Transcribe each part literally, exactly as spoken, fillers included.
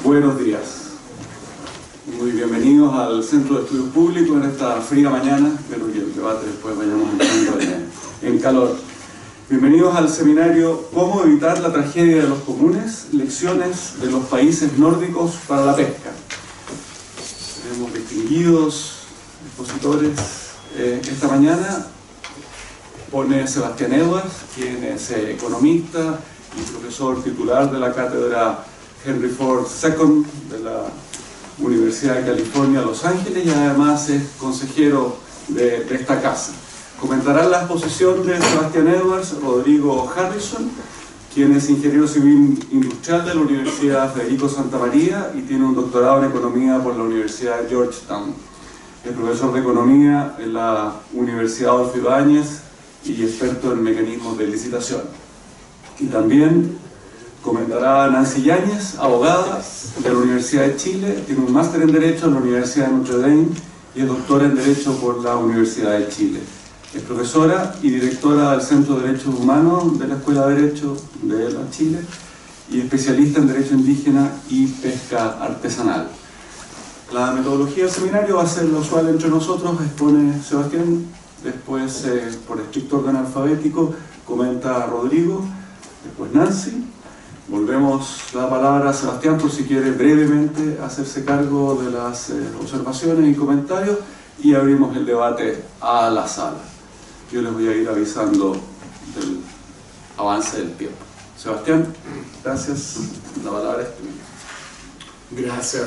Buenos días. Muy bienvenidos al Centro de Estudios Públicos en esta fría mañana. Espero que el debate después vayamos entrando en, en calor. Bienvenidos al seminario ¿Cómo evitar la tragedia de los comunes? Lecciones de los países nórdicos para la pesca. Tenemos distinguidos expositores eh, esta mañana. Pone Sebastián Edwards, quien es eh, economista y profesor titular de la cátedra Henry Ford segundo de la Universidad de California, Los Ángeles, y además es consejero de, de esta casa. Comentará la exposición de Sebastián Edwards Rodrigo Harrison, quien es ingeniero civil industrial de la Universidad Federico Santa María y tiene un doctorado en economía por la Universidad de Georgetown. Es profesor de economía en la Universidad Adolfo Ibáñez y experto en mecanismos de licitación. Y también comentará Nancy Yáñez, abogada de la Universidad de Chile, tiene un máster en Derecho en la Universidad de Notre Dame y es doctora en Derecho por la Universidad de Chile. Es profesora y directora del Centro de Derechos Humanos de la Escuela de Derecho de la Chile y especialista en Derecho Indígena y Pesca Artesanal. La metodología del seminario va a ser lo usual entre nosotros, expone Sebastián, después eh, por estricto orden alfabético comenta Rodrigo, después Nancy. Volvemos la palabra a Sebastián por si quiere brevemente hacerse cargo de las eh, observaciones y comentarios y abrimos el debate a la sala. Yo les voy a ir avisando del avance del tiempo. Sebastián, gracias. La palabra es tuya. Gracias.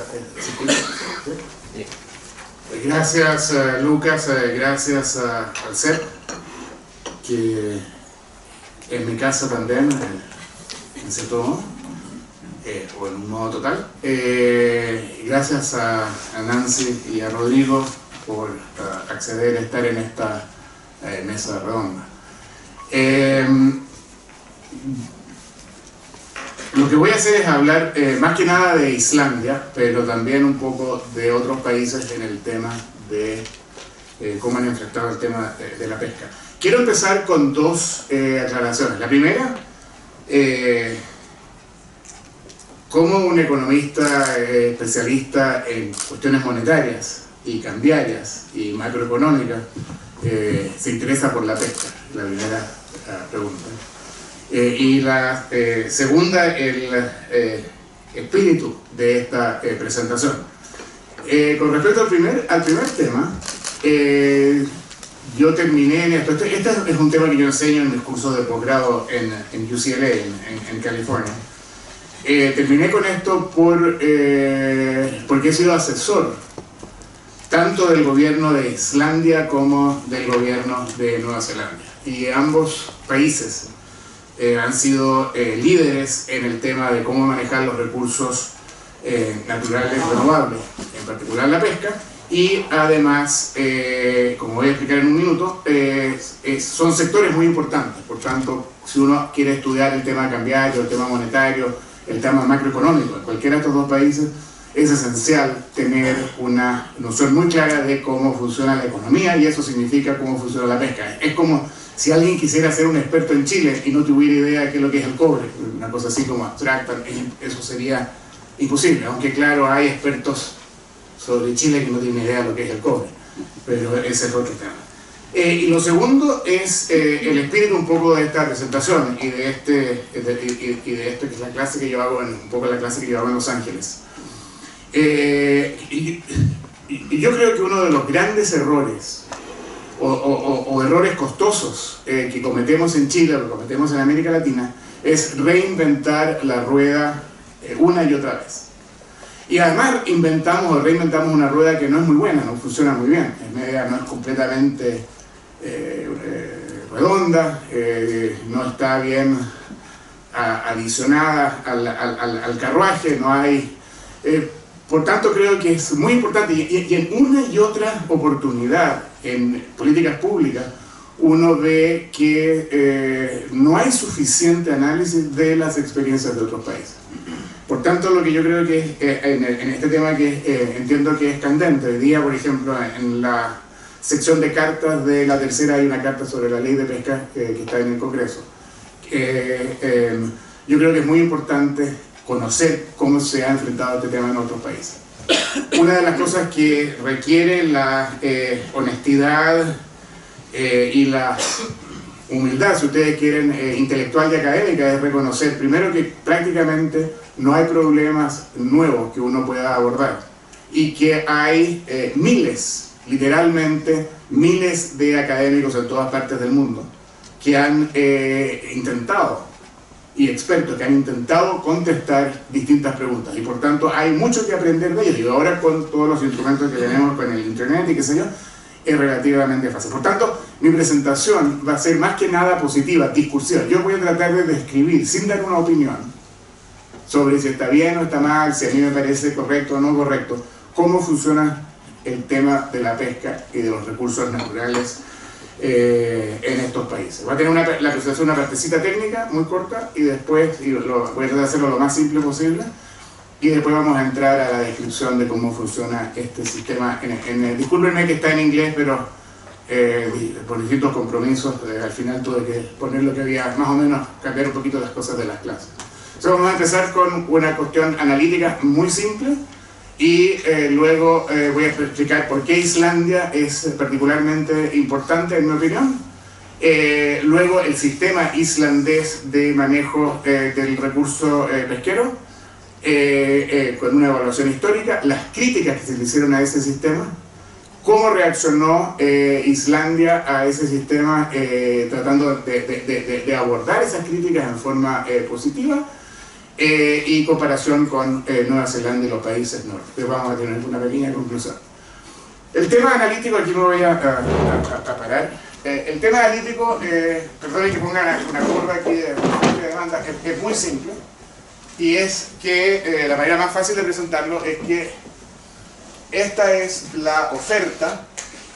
Gracias, uh, Lucas. Uh, gracias uh, al C E P, que en mi casa también, en cierto modo, eh, o en un modo total. Eh, gracias a, a Nancy y a Rodrigo por uh, acceder a estar en esta eh, mesa redonda. Eh, lo que voy a hacer es hablar eh, más que nada de Islandia, pero también un poco de otros países en el tema de eh, cómo han enfrentado el tema de, de la pesca. Quiero empezar con dos eh, aclaraciones. La primera, eh, como un economista eh, especialista en cuestiones monetarias y cambiarias y macroeconómicas, eh, se interesa por la pesca, la primera uh, pregunta. Eh, y la eh, segunda, el eh, espíritu de esta eh, presentación. Eh, con respecto al primer, al primer tema, eh, yo terminé en esto. Este, este es un tema que yo enseño en mis cursos de posgrado en, en U C L A, en, en, en California. Eh, terminé con esto por, eh, porque he sido asesor tanto del gobierno de Islandia como del gobierno de Nueva Zelanda. Y ambos países eh, han sido eh, líderes en el tema de cómo manejar los recursos eh, naturales renovables, en particular la pesca. Y además, eh, como voy a explicar en un minuto, eh, eh, son sectores muy importantes. Por tanto, si uno quiere estudiar el tema cambiario, el tema monetario, el tema macroeconómico, en cualquiera de estos dos países, es esencial tener una noción muy clara de cómo funciona la economía y eso significa cómo funciona la pesca. Es como si alguien quisiera ser un experto en Chile y no tuviera idea de qué es lo que es el cobre, una cosa así como abstracta, eso sería imposible, aunque claro, hay expertos sobre Chile que no tienen idea de lo que es el cobre, pero ese es otro tema. Eh, y lo segundo es eh, el espíritu un poco de esta presentación y de este de, y, y de esto que es la clase que yo hago en, un poco la clase que yo hago en Los Ángeles. Eh, y, y, y yo creo que uno de los grandes errores o, o, o errores costosos eh, que cometemos en Chile o que cometemos en América Latina es reinventar la rueda eh, una y otra vez. Y además inventamos o reinventamos una rueda que no es muy buena, no funciona muy bien, es media, no es completamente eh, eh, redonda, eh, no está bien a, adicionada al, al, al carruaje, no hay... Eh, por tanto creo que es muy importante y, y, y en una y otra oportunidad en políticas públicas uno ve que eh, no hay suficiente análisis de las experiencias de otros países. Por tanto, lo que yo creo que es, eh, en, en este tema que eh, entiendo que es candente, hoy día, por ejemplo, en la sección de cartas de la tercera hay una carta sobre la ley de pesca eh, que está en el Congreso. Eh, eh, yo creo que es muy importante conocer cómo se ha enfrentado este tema en otros países. Una de las cosas que requiere la eh, honestidad eh, y la humildad, si ustedes quieren, eh, intelectual y académica, es reconocer primero que prácticamente no hay problemas nuevos que uno pueda abordar y que hay eh, miles, literalmente miles de académicos en todas partes del mundo que han eh, intentado, y expertos que han intentado contestar distintas preguntas, y por tanto hay mucho que aprender de ellos, y ahora con todos los instrumentos que tenemos con el internet y qué sé yo, es relativamente fácil. Por tanto, mi presentación va a ser más que nada positiva, discursiva. Yo voy a tratar de describir, sin dar una opinión sobre si está bien o está mal, si a mí me parece correcto o no correcto, cómo funciona el tema de la pesca y de los recursos naturales eh, en estos países. Va a tener una, la presentación una partecita técnica muy corta, y después y lo, voy a tratar de hacerlo lo más simple posible, y después vamos a entrar a la descripción de cómo funciona este sistema. En, en, discúlpenme que está en inglés, pero eh, por distintos compromisos eh, al final tuve que poner lo que había, más o menos cambiar un poquito las cosas de las clases. Entonces vamos a empezar con una cuestión analítica muy simple, y eh, luego eh, voy a explicar por qué Islandia es particularmente importante en mi opinión. Eh, luego el sistema islandés de manejo eh, del recurso eh, pesquero, eh, eh, con una evaluación histórica, las críticas que se le hicieron a ese sistema, cómo reaccionó eh, Islandia a ese sistema, eh, tratando de, de, de, de abordar esas críticas en forma eh, positiva, Eh, y comparación con eh, Nueva Zelanda y los países nórdicos. Vamos a tener una pequeña conclusión. El tema analítico, aquí me voy a, a, a, a parar. Eh, el tema analítico, eh, perdón que ponga una, una curva aquí de, de demanda, es, es muy simple, y es que eh, la manera más fácil de presentarlo es que esta es la oferta.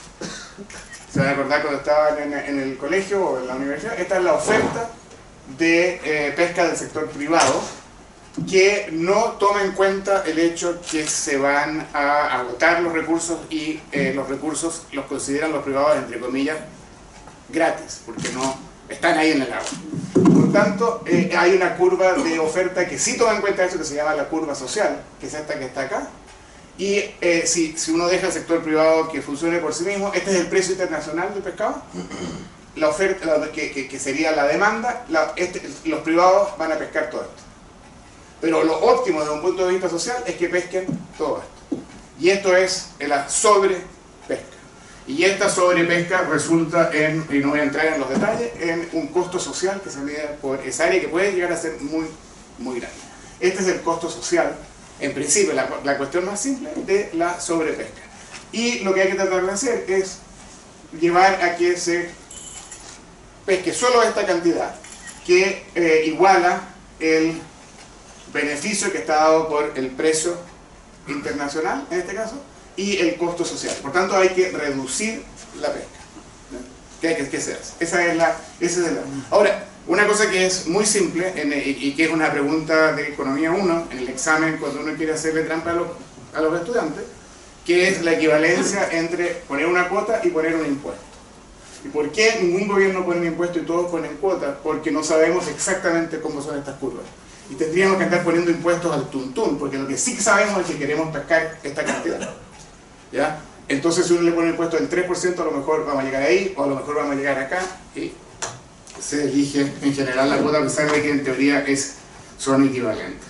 Se van a acordar cuando estaban en, en el colegio o en la universidad, esta es la oferta de eh, pesca del sector privado, que no toma en cuenta el hecho que se van a agotar los recursos, y eh, los recursos los consideran los privados, entre comillas, gratis, porque no están ahí en el agua. Por tanto, eh, hay una curva de oferta que sí toma en cuenta eso, que se llama la curva social, que es esta que está acá, y eh, si, si uno deja el sector privado que funcione por sí mismo, este es el precio internacional del pescado, la oferta, la, que, que, que sería la demanda, la, este, los privados van a pescar todo esto. Pero lo óptimo desde un punto de vista social es que pesquen todo esto. Y esto es la sobrepesca. Y esta sobrepesca resulta en, y no voy a entrar en los detalles, en un costo social que se mide por esa área, que puede llegar a ser muy, muy grande. Este es el costo social, en principio, la, la cuestión más simple de la sobrepesca. Y lo que hay que tratar de hacer es llevar a que se pesque solo esta cantidad, que eh, iguala el beneficio que está dado por el precio internacional, en este caso, y el costo social. Por tanto, hay que reducir la pesca. ¿Qué, qué, qué se hace? Esa es la, esa es la... Ahora, una cosa que es muy simple, en, y, y que es una pregunta de Economía uno, en el examen, cuando uno quiere hacerle trampa a los, a los estudiantes, que es la equivalencia entre poner una cuota y poner un impuesto. ¿Y por qué ningún gobierno pone un impuesto y todos ponen cuotas? Porque no sabemos exactamente cómo son estas curvas. Y tendríamos que estar poniendo impuestos al tuntún, porque lo que sí sabemos es que queremos pescar esta cantidad. ¿Ya? Entonces, si uno le pone un impuesto del tres por ciento, a lo mejor vamos a llegar ahí, o a lo mejor vamos a llegar acá, y se elige en general la cuota, a pesar de que en teoría es, son equivalentes.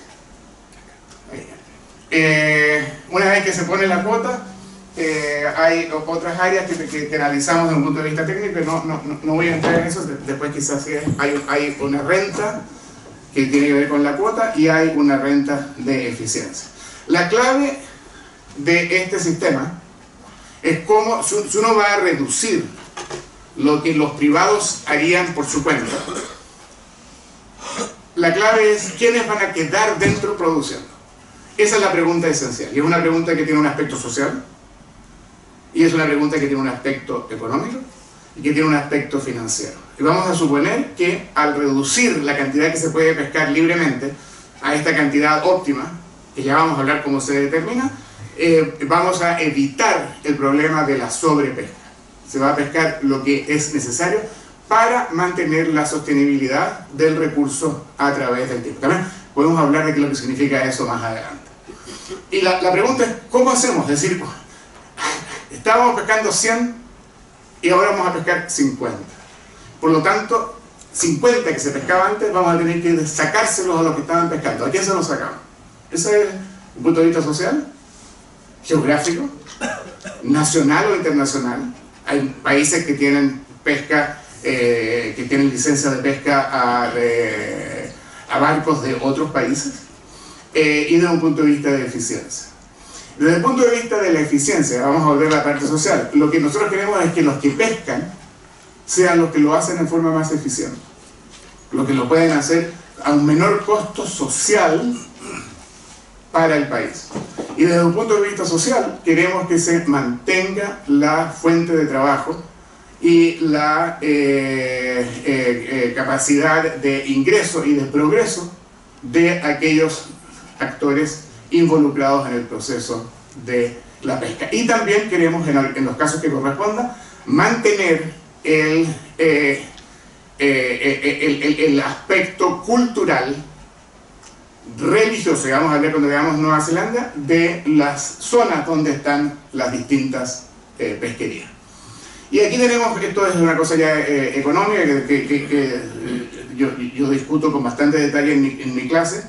Eh, una vez que se pone la cuota, Eh, hay otras áreas que, que, que analizamos desde un punto de vista técnico, no, no, no voy a entrar en eso, después quizás hay, hay una renta que tiene que ver con la cuota, y hay una renta de eficiencia. La clave de este sistema es cómo, si uno va a reducir lo que los privados harían por su cuenta, la clave es quiénes van a quedar dentro produciendo. Esa es la pregunta esencial, y es una pregunta que tiene un aspecto social, y es una pregunta que tiene un aspecto económico y que tiene un aspecto financiero. Y vamos a suponer que al reducir la cantidad que se puede pescar libremente a esta cantidad óptima, que ya vamos a hablar cómo se determina, eh, vamos a evitar el problema de la sobrepesca. Se va a pescar lo que es necesario para mantener la sostenibilidad del recurso a través del tiempo. También podemos hablar de qué es lo que significa eso más adelante. Y la, la pregunta es, ¿cómo hacemos? Es decir, estábamos pescando cien y ahora vamos a pescar cincuenta. Por lo tanto, cincuenta que se pescaba antes, vamos a tener que sacárselos a los que estaban pescando. ¿A quién se los sacamos? Ese es un punto de vista social, geográfico, nacional o internacional. Hay países que tienen pesca, eh, que tienen licencia de pesca a, eh, a barcos de otros países, eh, y desde un punto de vista de eficiencia. Desde el punto de vista de la eficiencia, vamos a volver a la parte social, lo que nosotros queremos es que los que pescan sean los que lo hacen en forma más eficiente, los que lo pueden hacer a un menor costo social para el país. Y desde un punto de vista social, queremos que se mantenga la fuente de trabajo y la eh, eh, eh, capacidad de ingreso y de progreso de aquellos actores involucrados en el proceso de la pesca. Y también queremos, en, en los casos que corresponda, mantener el, eh, eh, el, el, el aspecto cultural, religioso, y vamos a ver cuando veamos Nueva Zelanda, de las zonas donde están las distintas eh, pesquerías. Y aquí tenemos, esto es una cosa ya eh, económica que, que, que, que eh, yo, yo discuto con bastante detalle en mi, en mi clase.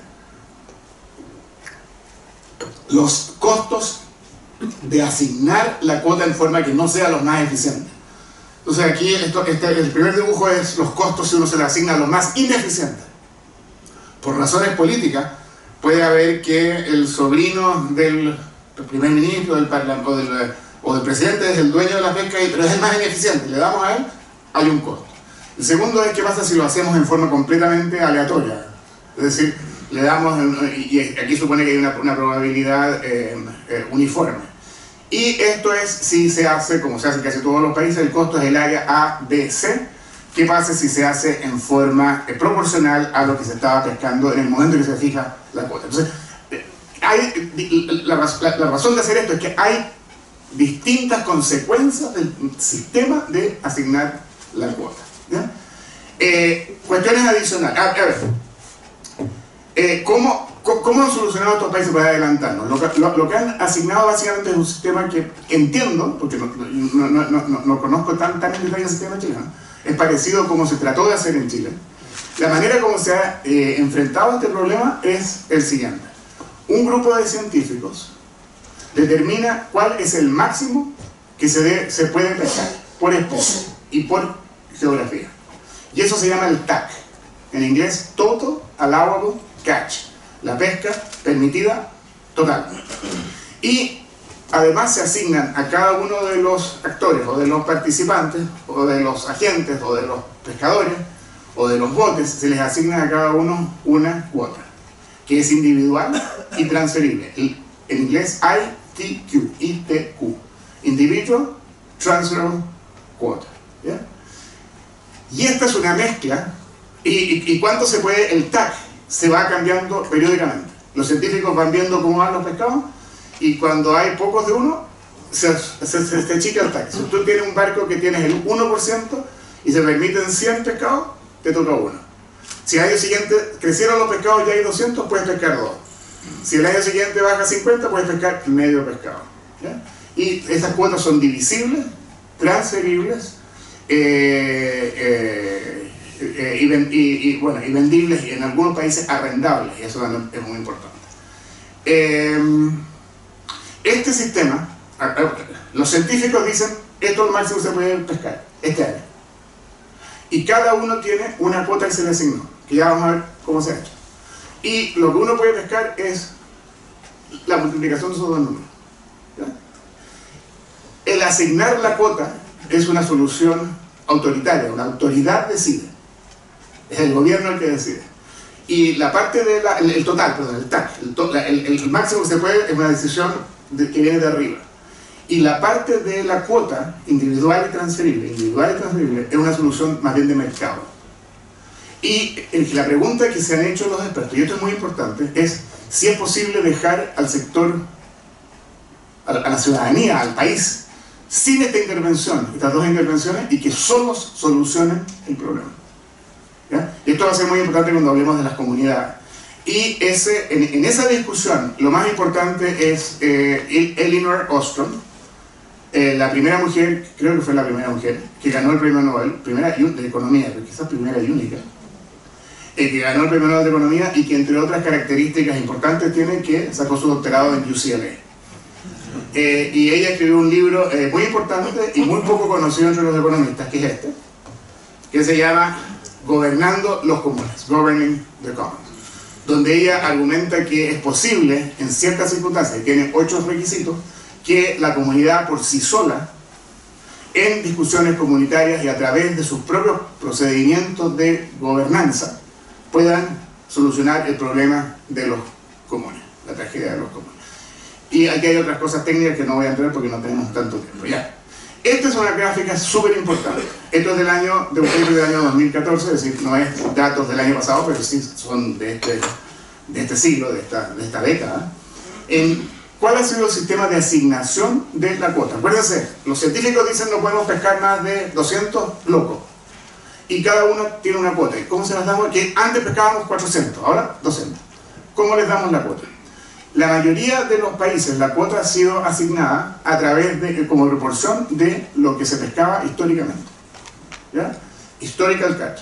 Los costos de asignar la cuota en forma que no sea los más eficientes. Entonces aquí esto, este, el primer dibujo es los costos si uno se le asigna a los más ineficientes. Por razones políticas, puede haber que el sobrino del primer ministro del o, del, o del presidente es el dueño de la pesca, pero es el más ineficiente, le damos a él, hay un costo. El segundo es qué pasa si lo hacemos en forma completamente aleatoria, es decir, le damos, y aquí supone que hay una, una probabilidad eh, eh, uniforme. Y esto es si se hace, como se hace en casi todos los países, el costo es el área A, B, C. ¿Qué pasa si se hace en forma eh, proporcional a lo que se estaba pescando en el momento en que se fija la cuota? Entonces, eh, hay, la, la, la razón de hacer esto es que hay distintas consecuencias del sistema de asignar la cuota. ¿Ya? Eh, cuestiones adicionales. A, a ver, eh, ¿cómo, ¿cómo han solucionado estos países para adelantarnos? Lo que, lo, lo que han asignado básicamente es un sistema que entiendo, porque no, no, no, no, no, no conozco tan, tan en detalle el sistema chileno, es parecido a como se trató de hacer en Chile. La manera como se ha eh, enfrentado a este problema es el siguiente. Un grupo de científicos determina cuál es el máximo que se, de, se puede pescar por especie y por geografía. Y eso se llama el T A C. En inglés, Total Allowable Catch. La pesca permitida total. Y además se asignan a cada uno de los actores, o de los participantes, o de los agentes, o de los pescadores, o de los botes, se les asigna a cada uno una cuota, que es individual y transferible. En inglés, I T Q, I T Q. Individual Transferable Quota. ¿Ya? Y esta es una mezcla, y, y, y cuánto se puede, el T A C se va cambiando periódicamente. Los científicos van viendo cómo van los pescados, y cuando hay pocos de uno, se, se, se, se achica el T A C. Si tú tienes un barco que tienes el uno por ciento y se permiten cien pescados, te toca uno. Si el año siguiente crecieron los pescados y hay doscientos, puedes pescar dos. Si el año siguiente baja cincuenta, puedes pescar medio pescado. ¿Ya? Y estas cuotas son divisibles, transferibles, eh, eh, eh, y, y, y, bueno, y vendibles, y en algunos países arrendables, y eso también es muy importante. Eh, este sistema, los científicos dicen, esto es lo máximo que se puede pescar este año. Y cada uno tiene una cuota que se le asignó, que ya vamos a ver cómo se ha hecho. Y lo que uno puede pescar es la multiplicación de esos dos números. ¿Ya? El asignar la cuota es una solución autoritaria, una autoridad decide. Es el gobierno el que decide. Y la parte de la, el, el total, perdón, el T A C, el, to, el, el máximo que se puede es una decisión de, que viene de arriba. Y la parte de la cuota individual y transferible, individual y transferible, es una solución más bien de mercado. Y la pregunta que se han hecho los expertos, y esto es muy importante, es si es posible dejar al sector, a la, a la ciudadanía, al país, sin esta intervención, estas dos intervenciones, y que solos solucionen el problema. ¿Ya? Y esto va a ser muy importante cuando hablemos de las comunidades. Y ese, en, en esa discusión, lo más importante es eh, Elinor Ostrom, eh, la primera mujer, creo que fue la primera mujer, que ganó el premio Nobel, primera de Economía, pero quizás primera y única, eh, que ganó el premio Nobel de Economía y que entre otras características importantes tiene que sacó su doctorado en U C L A. Eh, y ella escribió un libro eh, muy importante y muy poco conocido entre los economistas, que es este, que se llama Gobernando los Comunes, Governing the Commons, donde ella argumenta que es posible, en ciertas circunstancias, y tiene ocho requisitos, que la comunidad por sí sola, en discusiones comunitarias y a través de sus propios procedimientos de gobernanza, puedan solucionar el problema de los comunes, la tragedia de los comunes. Y aquí hay otras cosas técnicas que no voy a entrar porque no tenemos tanto tiempo. Ya. Esta es una gráfica súper importante. Esto es del año, de un paper del año dos mil catorce, es decir, no es datos del año pasado, pero sí son de este, de este siglo, de esta, de esta década. En, ¿Cuál ha sido el sistema de asignación de la cuota? Acuérdense, los científicos dicen no podemos pescar más de doscientos locos. Y cada uno tiene una cuota. ¿Y cómo se las damos? Que antes pescábamos cuatrocientos, ahora doscientos. ¿Cómo les damos la cuota? La mayoría de los países la cuota ha sido asignada a través de, como proporción de lo que se pescaba históricamente. ¿Ya? Historical catch.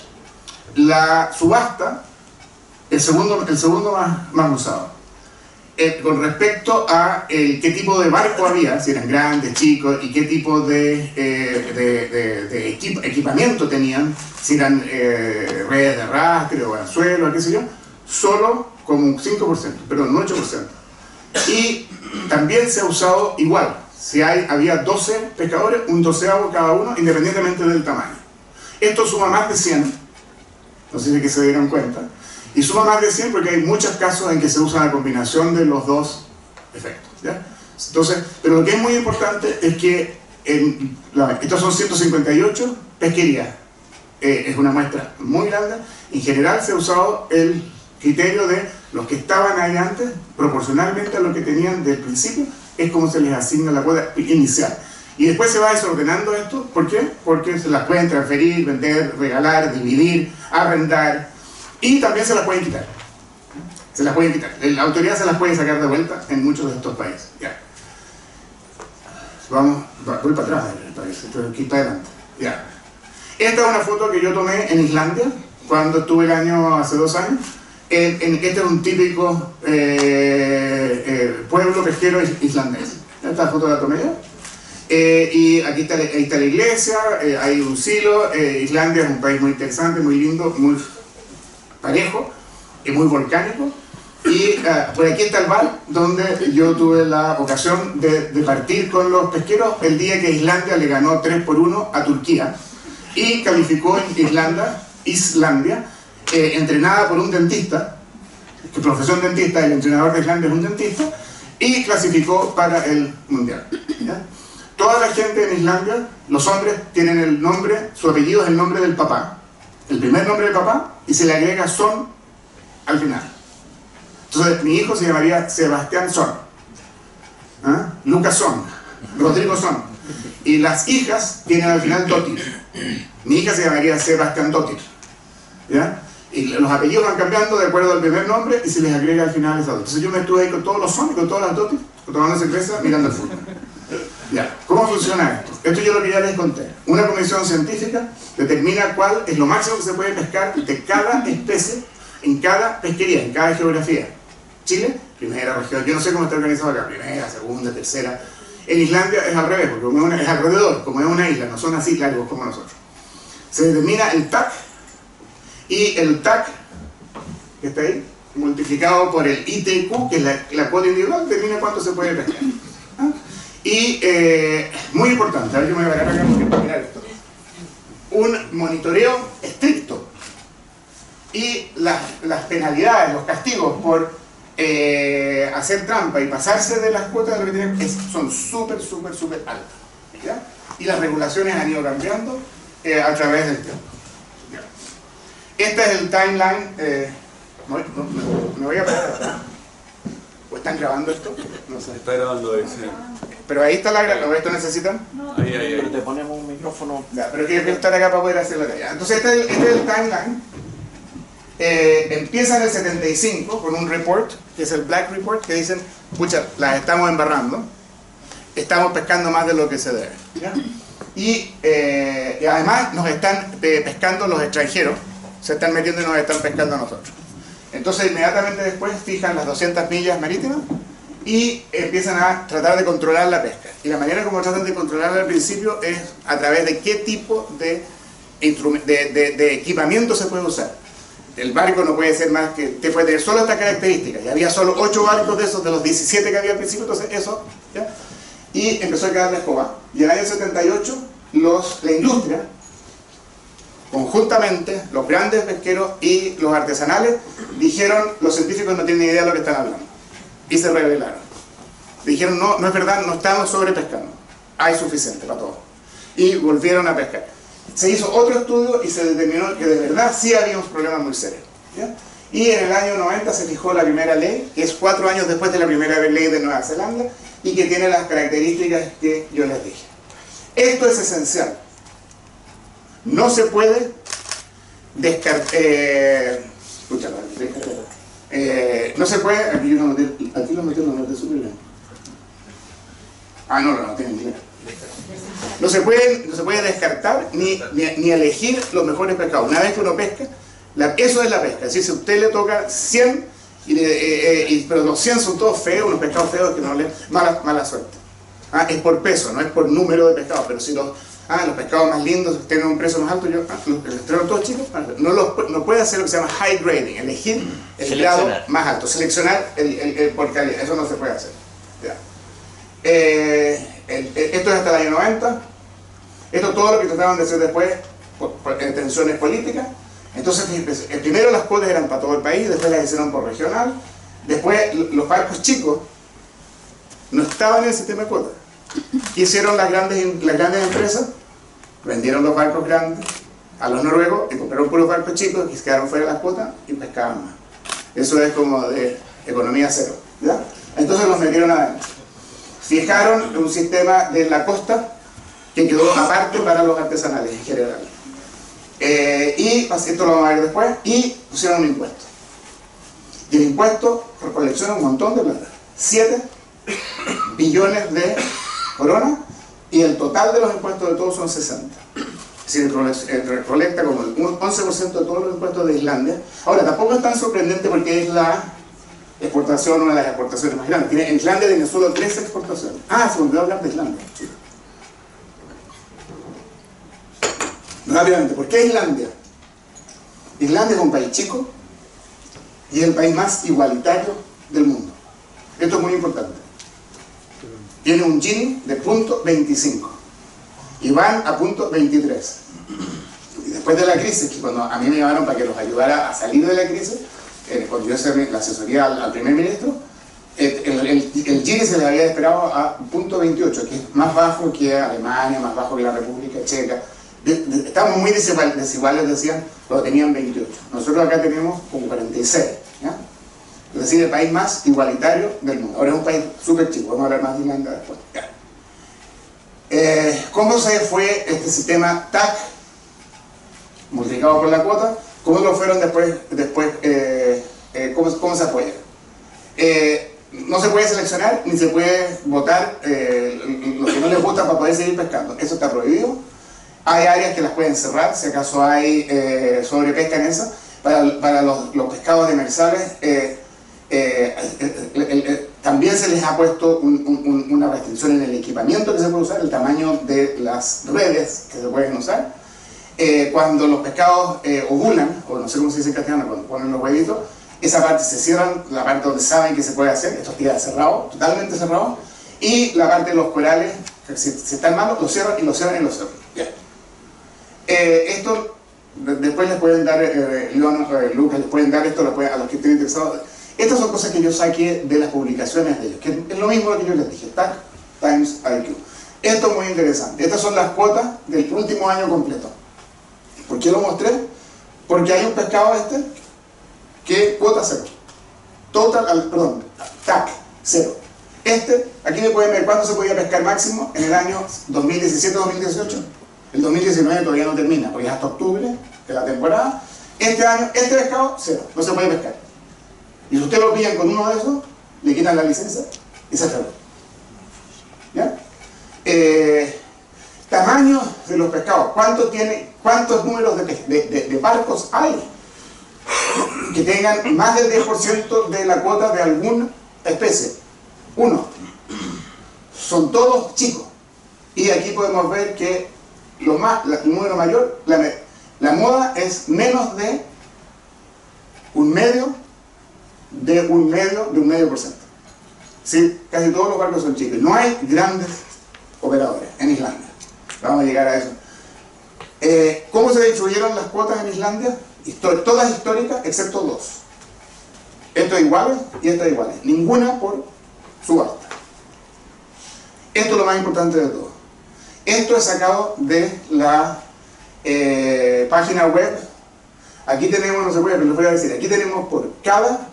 La subasta, el segundo, el segundo más, más usado. Eh, con respecto a eh, qué tipo de barco había, si eran grandes, chicos, y qué tipo de, eh, de, de, de equip equipamiento tenían, si eran eh, redes de arrastre o anzuelo, qué sé yo, solo como un cinco por ciento, perdón, un ocho por ciento. Y también se ha usado igual, si hay, había doce pescadores, un doceavo cada uno, independientemente del tamaño. Esto suma más de cien, no sé si que se dieron cuenta, y suma más de cien porque hay muchos casos en que se usa la combinación de los dos efectos, ¿ya? Entonces, pero lo que es muy importante es que en la, estos son ciento cincuenta y ocho pesquerías, eh, es una muestra muy grande. En general se ha usado el criterio de los que estaban ahí antes, proporcionalmente a lo que tenían del principio, es como se les asigna la cuota inicial. Y después se va desordenando esto, ¿por qué? Porque se las pueden transferir, vender, regalar, dividir, arrendar, y también se las pueden quitar. Se las pueden quitar. La autoridad se las puede sacar de vuelta en muchos de estos países. Ya. Vamos, voy para atrás, parece, estoy aquí para adelante. Ya. Esta es una foto que yo tomé en Islandia, cuando estuve el año, hace dos años. En, en, este es un típico eh, eh, pueblo pesquero islandés. Esta foto la tomé yo. Eh, y aquí está, ahí está la iglesia, eh, hay un silo. eh, Islandia es un país muy interesante, muy lindo, muy parejo y muy volcánico. Y uh, por aquí está el bar donde yo tuve la ocasión de, de partir con los pesqueros el día que Islandia le ganó tres por uno a Turquía y calificó en Islanda, Islandia, eh, entrenada por un dentista, que profesión dentista, el entrenador de Islandia es un dentista, y clasificó para el mundial. ¿Ya? Toda la gente en Islandia, los hombres tienen el nombre, su apellido es el nombre del papá, el primer nombre del papá, y se le agrega son al final. Entonces mi hijo se llamaría Sebastián Son, ¿ah? Lucas Son, Rodrigo Son, y las hijas tienen al final Dottir. Mi hija se llamaría Sebastián Dottir, ¿ya? Y los apellidos van cambiando de acuerdo al primer nombre y se les agrega al final esa Dottir. Entonces yo me estuve ahí con todos los Son y con todas las Dottir, tomando cerveza, mirando el fútbol. Ya. ¿Cómo funciona esto? Esto yo lo que ya les conté. Una comisión científica determina cuál es lo máximo que se puede pescar de cada especie en cada pesquería, en cada geografía. Chile, primera región, yo no sé cómo está organizado acá, primera, segunda, tercera. En Islandia es al revés, porque como es, una, es alrededor, como es una isla, no son así largos como nosotros. Se determina el T A C, y el T A C, que está ahí, multiplicado por el I T Q, que es la, la cuota individual, determina cuánto se puede pescar. ¿Ah? Y, eh, muy importante, a ver, yo me voy a parar acá para mirar esto. Un monitoreo estricto. Y las, las penalidades, los castigos por eh, hacer trampa y pasarse de las cuotas de lo que tienen es, son súper, súper, súper altas. ¿Ya? Y las regulaciones han ido cambiando eh, a través del tiempo. ¿Ya? Este es el timeline. Eh, no, no, no, me voy a parar. ¿O están grabando esto? No sé. Está grabando ahí, sí. Pero ahí está la grabación. ¿Esto necesitan? Ahí, ahí, ahí. Pero te ponemos un micrófono. Ya, pero quiero estar acá para poder hacerlo. Entonces este es el, este es el timeline eh, empieza en el setenta y cinco con un report, que es el Black Report, que dicen, pucha, las estamos embarrando, estamos pescando más de lo que se debe, ¿ya? Y, eh, y además nos están eh, pescando los extranjeros, se están metiendo y nos están pescando a nosotros. Entonces inmediatamente después fijan las doscientas millas marítimas y empiezan a tratar de controlar la pesca. Y la manera como tratan de controlarla al principio es a través de qué tipo de, de, de, de equipamiento se puede usar. El barco no puede ser más que, te puede tener solo esta característica. Y había solo ocho barcos de esos, de los diecisiete que había al principio, entonces eso, ¿ya? Y empezó a quedar la escoba. Y en el año setenta y ocho, los, la industria, conjuntamente, los grandes pesqueros y los artesanales, dijeron, los científicos no tienen ni idea de lo que están hablando. Y se rebelaron. Dijeron, no, no es verdad, no estamos sobrepescando. Hay suficiente para todos. Y volvieron a pescar. Se hizo otro estudio y se determinó que de verdad sí había unos problemas muy serios, ¿ya? Y en el año noventa se fijó la primera ley, que es cuatro años después de la primera ley de Nueva Zelanda, y que tiene las características que yo les dije. Esto es esencial. No se puede descartar... Eh, escúchalo, eh, no se puede... Aquí lo metí, aquí lo metí, lo metí súper bien. Ah, no, no, no tiene ni No se puede, no se puede descartar ni, ni, ni elegir los mejores pescados. Una vez que uno pesca, la, eso es la pesca. Es decir, si a usted le toca cien, y le, eh, eh, y, pero los cien son todos feos, unos pescados feos que no le... Mala, mala suerte. Ah, es por peso, no es por número de pescados. Pero si los, ah, los pescados más lindos tienen un precio más alto, yo, ah, los, los traigo todos chicos, no, los, no puede hacer lo que se llama high grading, elegir el grado más alto, seleccionar el, el, el por calidad. Eso no se puede hacer. Ya. Eh, el, el, esto es hasta el año noventa. Esto es todo lo que trataron de hacer después por, por eh, tensiones políticas. Entonces, eh, primero las cuotas eran para todo el país, después las hicieron por regional, después los barcos chicos no estaban en el sistema de cuotas. Hicieron las grandes, las grandes empresas, vendieron los barcos grandes a los noruegos y compraron puros barcos chicos que se quedaron fuera de las cuotas y pescaban más. Eso es como de economía cero, ¿ya? Entonces los metieron adentro. Fijaron un sistema de la costa que quedó aparte para los artesanales en general. Eh, y esto lo vamos a ver después. Y pusieron un impuesto. Y el impuesto recolecciona un montón de plata. siete billones de coronas. Y el total de los impuestos de todos son sesenta. Es decir, recolecta como el once por ciento de todos los impuestos de Islandia. Ahora, tampoco es tan sorprendente porque es la exportación, una de las exportaciones más grandes. Tiene, en Islandia tiene solo tres exportaciones. Ah, se me olvidó hablar de Islandia. Rápidamente, ¿por qué Islandia? Islandia es un país chico y es el país más igualitario del mundo. Esto es muy importante. Tiene un Gini de punto veinticinco y van a punto veintitrés. Y después de la crisis, que cuando a mí me llamaron para que los ayudara a salir de la crisis, eh, cuando yo hice la asesoría al, al primer ministro, el, el, el, el Gini se le había esperado a punto veintiocho, que es más bajo que Alemania, más bajo que la República Checa. De, de, estamos muy desiguales, desiguales, decían, pero tenían veintiocho. Nosotros acá tenemos como cuarenta y seis, ¿ya? Es decir, el país más igualitario del mundo. Ahora es un país súper chico, vamos a hablar más de Irlanda después. ¿Ya? Eh, ¿Cómo se fue este sistema T A C multiplicado por la cuota? ¿Cómo lo fueron después? después eh, eh, ¿cómo, ¿Cómo se apoya? Eh, no se puede seleccionar ni se puede votar eh, lo que no les gusta para poder seguir pescando. Eso está prohibido. Hay áreas que las pueden cerrar, si acaso hay eh, sobrepesca en esa. Para, para los, los pescados demersales, eh, eh, eh, eh, eh, también se les ha puesto un, un, una restricción en el equipamiento que se puede usar, el tamaño de las redes que se pueden usar. Eh, cuando los pescados eh, ovulan, o no sé cómo se dice en castellano, cuando ponen los huevitos, esa parte se cierran, la parte donde saben que se puede hacer, esto queda cerrado, totalmente cerrado, y la parte de los corales, que si, si están malos, lo cierran y lo cierran y lo cierran. Bien. Eh, esto después les pueden dar, eh, Leon, eh, Lucas, les pueden dar esto pueden, a los que estén interesados. Estas son cosas que yo saqué de las publicaciones de ellos, que es lo mismo que yo les dije, T A C times I Q. Esto es muy interesante. Estas son las cuotas del último año completo. ¿Por qué lo mostré? Porque hay un pescado este que cuota cero. Total, perdón, T A C, cero. Este, aquí me pueden ver cuánto se podía pescar máximo en el año dos mil diecisiete dos mil dieciocho. El dos mil diecinueve todavía no termina, porque es hasta octubre de la temporada. Este año, este pescado, cero, no se puede pescar. Y si usted lo pillan con uno de esos, le quitan la licencia y se acabó. ¿Ya? Eh, tamaño de los pescados. ¿Cuánto tiene, ¿Cuántos números de, de, de, de barcos hay que tengan más del diez por ciento de la cuota de alguna especie? Uno. Son todos chicos. Y aquí podemos ver que lo más, el número mayor, la, la moda es menos de un medio, de un medio, de un medio por ciento. ¿Sí? Casi todos los barcos son chicos. No hay grandes operadores en Islandia. Vamos a llegar a eso. Eh, ¿Cómo se distribuyeron las cuotas en Islandia? Histor todas históricas, excepto dos. Esto es iguales y esto es iguales. Ninguna por subasta. Esto es lo más importante de todo. Esto es sacado de la eh, página web. Aquí tenemos, no se puede, pero les voy a decir, aquí tenemos por cada,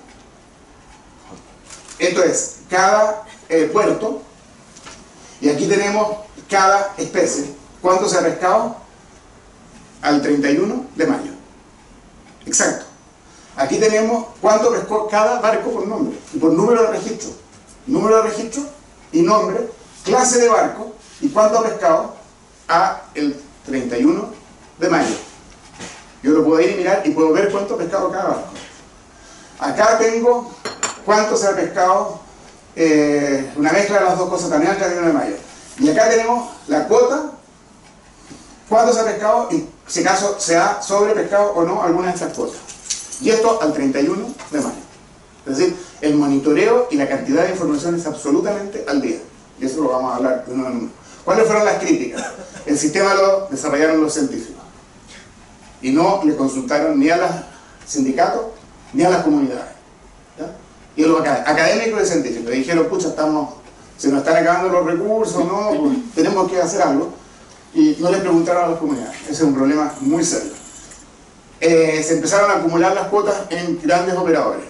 esto es, cada eh, puerto, y aquí tenemos cada especie, cuánto se ha pescado al treinta y uno de mayo. Exacto. Aquí tenemos cuánto pescó cada barco por nombre, y por número de registro. Número de registro y nombre, clase de barco, y cuánto ha pescado a el treinta y uno de mayo. Yo lo puedo ir y mirar y puedo ver cuánto ha pescado cada barco. Acá tengo cuánto se ha pescado, eh, una mezcla de las dos cosas también al treinta y uno de mayo. Y acá tenemos la cuota, cuánto se ha pescado y si acaso se ha sobrepescado o no alguna de estas cuotas. Y esto al treinta y uno de mayo. Es decir, el monitoreo y la cantidad de información es absolutamente al día. Y eso lo vamos a hablar de uno en uno. ¿Cuáles fueron las críticas? El sistema lo desarrollaron los científicos. Y no le consultaron ni a los sindicatos ni a las comunidades. ¿Ya? Y a los académicos y científicos. Le dijeron, pucha, estamos, se nos están acabando los recursos, ¿no? Pues, tenemos que hacer algo. Y no le preguntaron a las comunidades. Ese es un problema muy serio. Eh, se empezaron a acumular las cuotas en grandes operadores.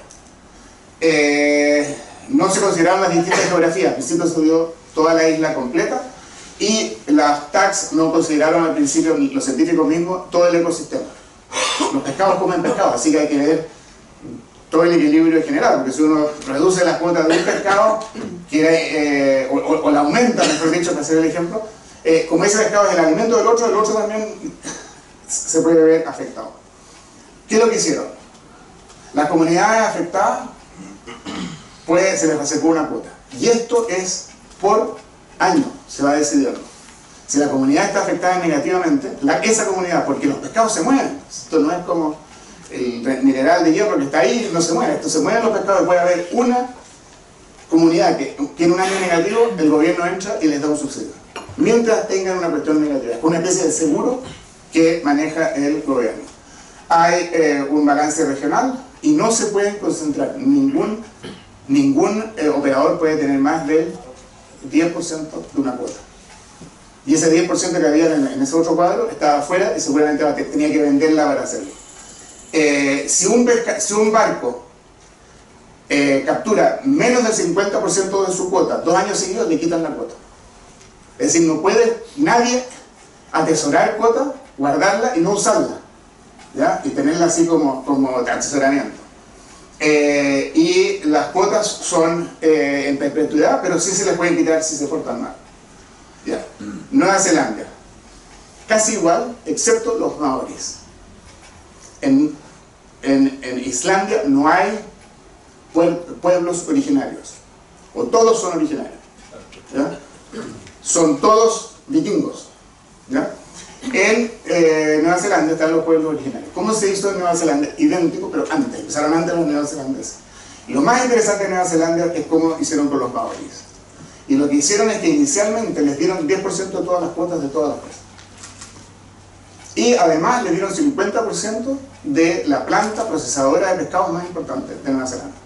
Eh, no se consideraron las distintas geografías. Al principio se dio toda la isla completa. Y las T A C no consideraron al principio, los científicos mismos, todo el ecosistema. Los pescados comen pescado, así que hay que ver todo el equilibrio general, porque si uno reduce las cuotas de un pescado, quiere, eh, o, o, o la aumenta, mejor dicho, para hacer el ejemplo, eh, como ese pescado es el alimento del otro, el otro también se puede ver afectado. ¿Qué es lo que hicieron? Las comunidades afectadas, pues se les acercó una cuota. Y esto es por año, se va decidiendo. Si la comunidad está afectada negativamente, la, esa comunidad, porque los pescados se mueven, esto no es como el mineral de hierro que está ahí, no se mueve, esto se mueven los pescados, y puede haber una comunidad que tiene un año negativo, el gobierno entra y les da un subsidio. Mientras tengan una cuestión negativa, es una especie de seguro que maneja el gobierno. Hay eh, un balance regional y no se pueden concentrar, ningún, ningún eh, operador puede tener más del diez por ciento de una cuota. Y ese diez por ciento que había en, en ese otro cuadro estaba afuera y seguramente tenía que venderla para hacerlo. Eh, si, un pesca, si un barco eh, captura menos del cincuenta por ciento de su cuota, dos años seguidos le quitan la cuota. Es decir, no puede nadie atesorar cuota, guardarla y no usarla, ¿ya? Y tenerla así como, como atesoramiento. Eh, y las cuotas son eh, en perpetuidad, pero sí se les pueden quitar si se portan mal. ¿Ya? Nueva Zelanda, casi igual, excepto los maoríes. En, en, en Islandia no hay pueblos originarios, o todos son originarios, ¿ya? Son todos vikingos, ¿ya? En eh, Nueva Zelanda están los pueblos originarios. ¿Cómo se hizo en Nueva Zelanda? Idéntico, pero antes, empezaron antes los neozelandeses. Lo más interesante de Nueva Zelanda es cómo hicieron con los maoríes. Y lo que hicieron es que inicialmente les dieron diez por ciento de todas las cuotas de todas las cosas. Y además les dieron cincuenta por ciento de la planta procesadora de pescados más importante de Nueva Zelanda.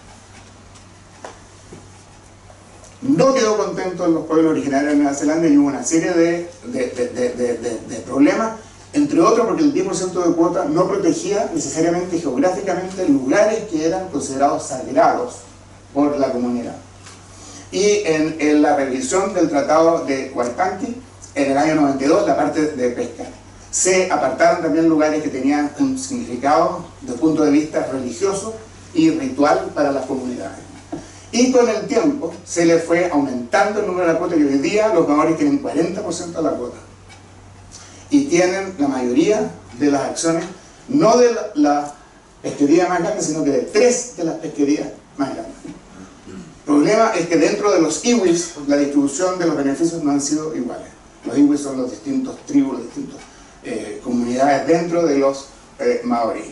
No quedó contento en los pueblos originarios de Nueva Zelanda y hubo una serie de, de, de, de, de, de, de problemas, entre otros porque el diez por ciento de cuota no protegía necesariamente geográficamente lugares que eran considerados sagrados por la comunidad. Y en, en la revisión del Tratado de Waitangi, en el año noventa y dos, la parte de pesca, Se apartaron también lugares que tenían un significado desde el punto de vista religioso y ritual para las comunidades. Y con el tiempo se le fue aumentando el número de la cuota y hoy día los maoris tienen cuarenta por ciento de la cuota. Y tienen la mayoría de las acciones, no de la, la pesquería más grande, sino que de tres de las pesquerías más grandes. El problema es que dentro de los iwis la distribución de los beneficios no han sido iguales. Los iwis son los distintos tribus, las distintas eh, comunidades dentro de los eh, maorí.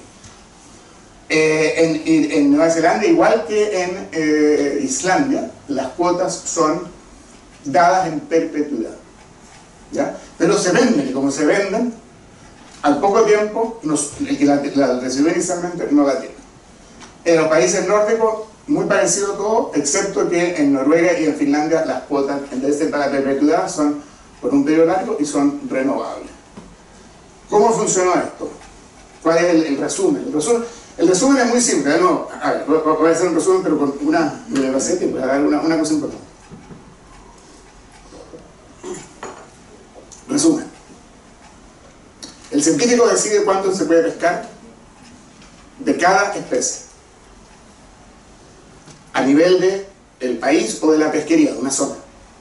Eh, en, en Nueva Zelanda, igual que en eh, Islandia, las cuotas son dadas en perpetuidad, ¿ya? Pero se venden, y como se venden, al poco tiempo, nos, el que la, la recibió inicialmente no la tiene. En los países nórdicos, muy parecido todo, excepto que en Noruega y en Finlandia las cuotas, en vez de ser para perpetuidad, son por un periodo largo y son renovables. ¿Cómo funcionó esto? ¿Cuál es el, el resumen? El resumen El resumen es muy simple, ¿no? A ver, voy a hacer un resumen, pero con una, me pasé tiempo, voy a dar una, una cosa importante. Resumen. El científico decide cuánto se puede pescar de cada especie, a nivel del país o de la pesquería, de una zona.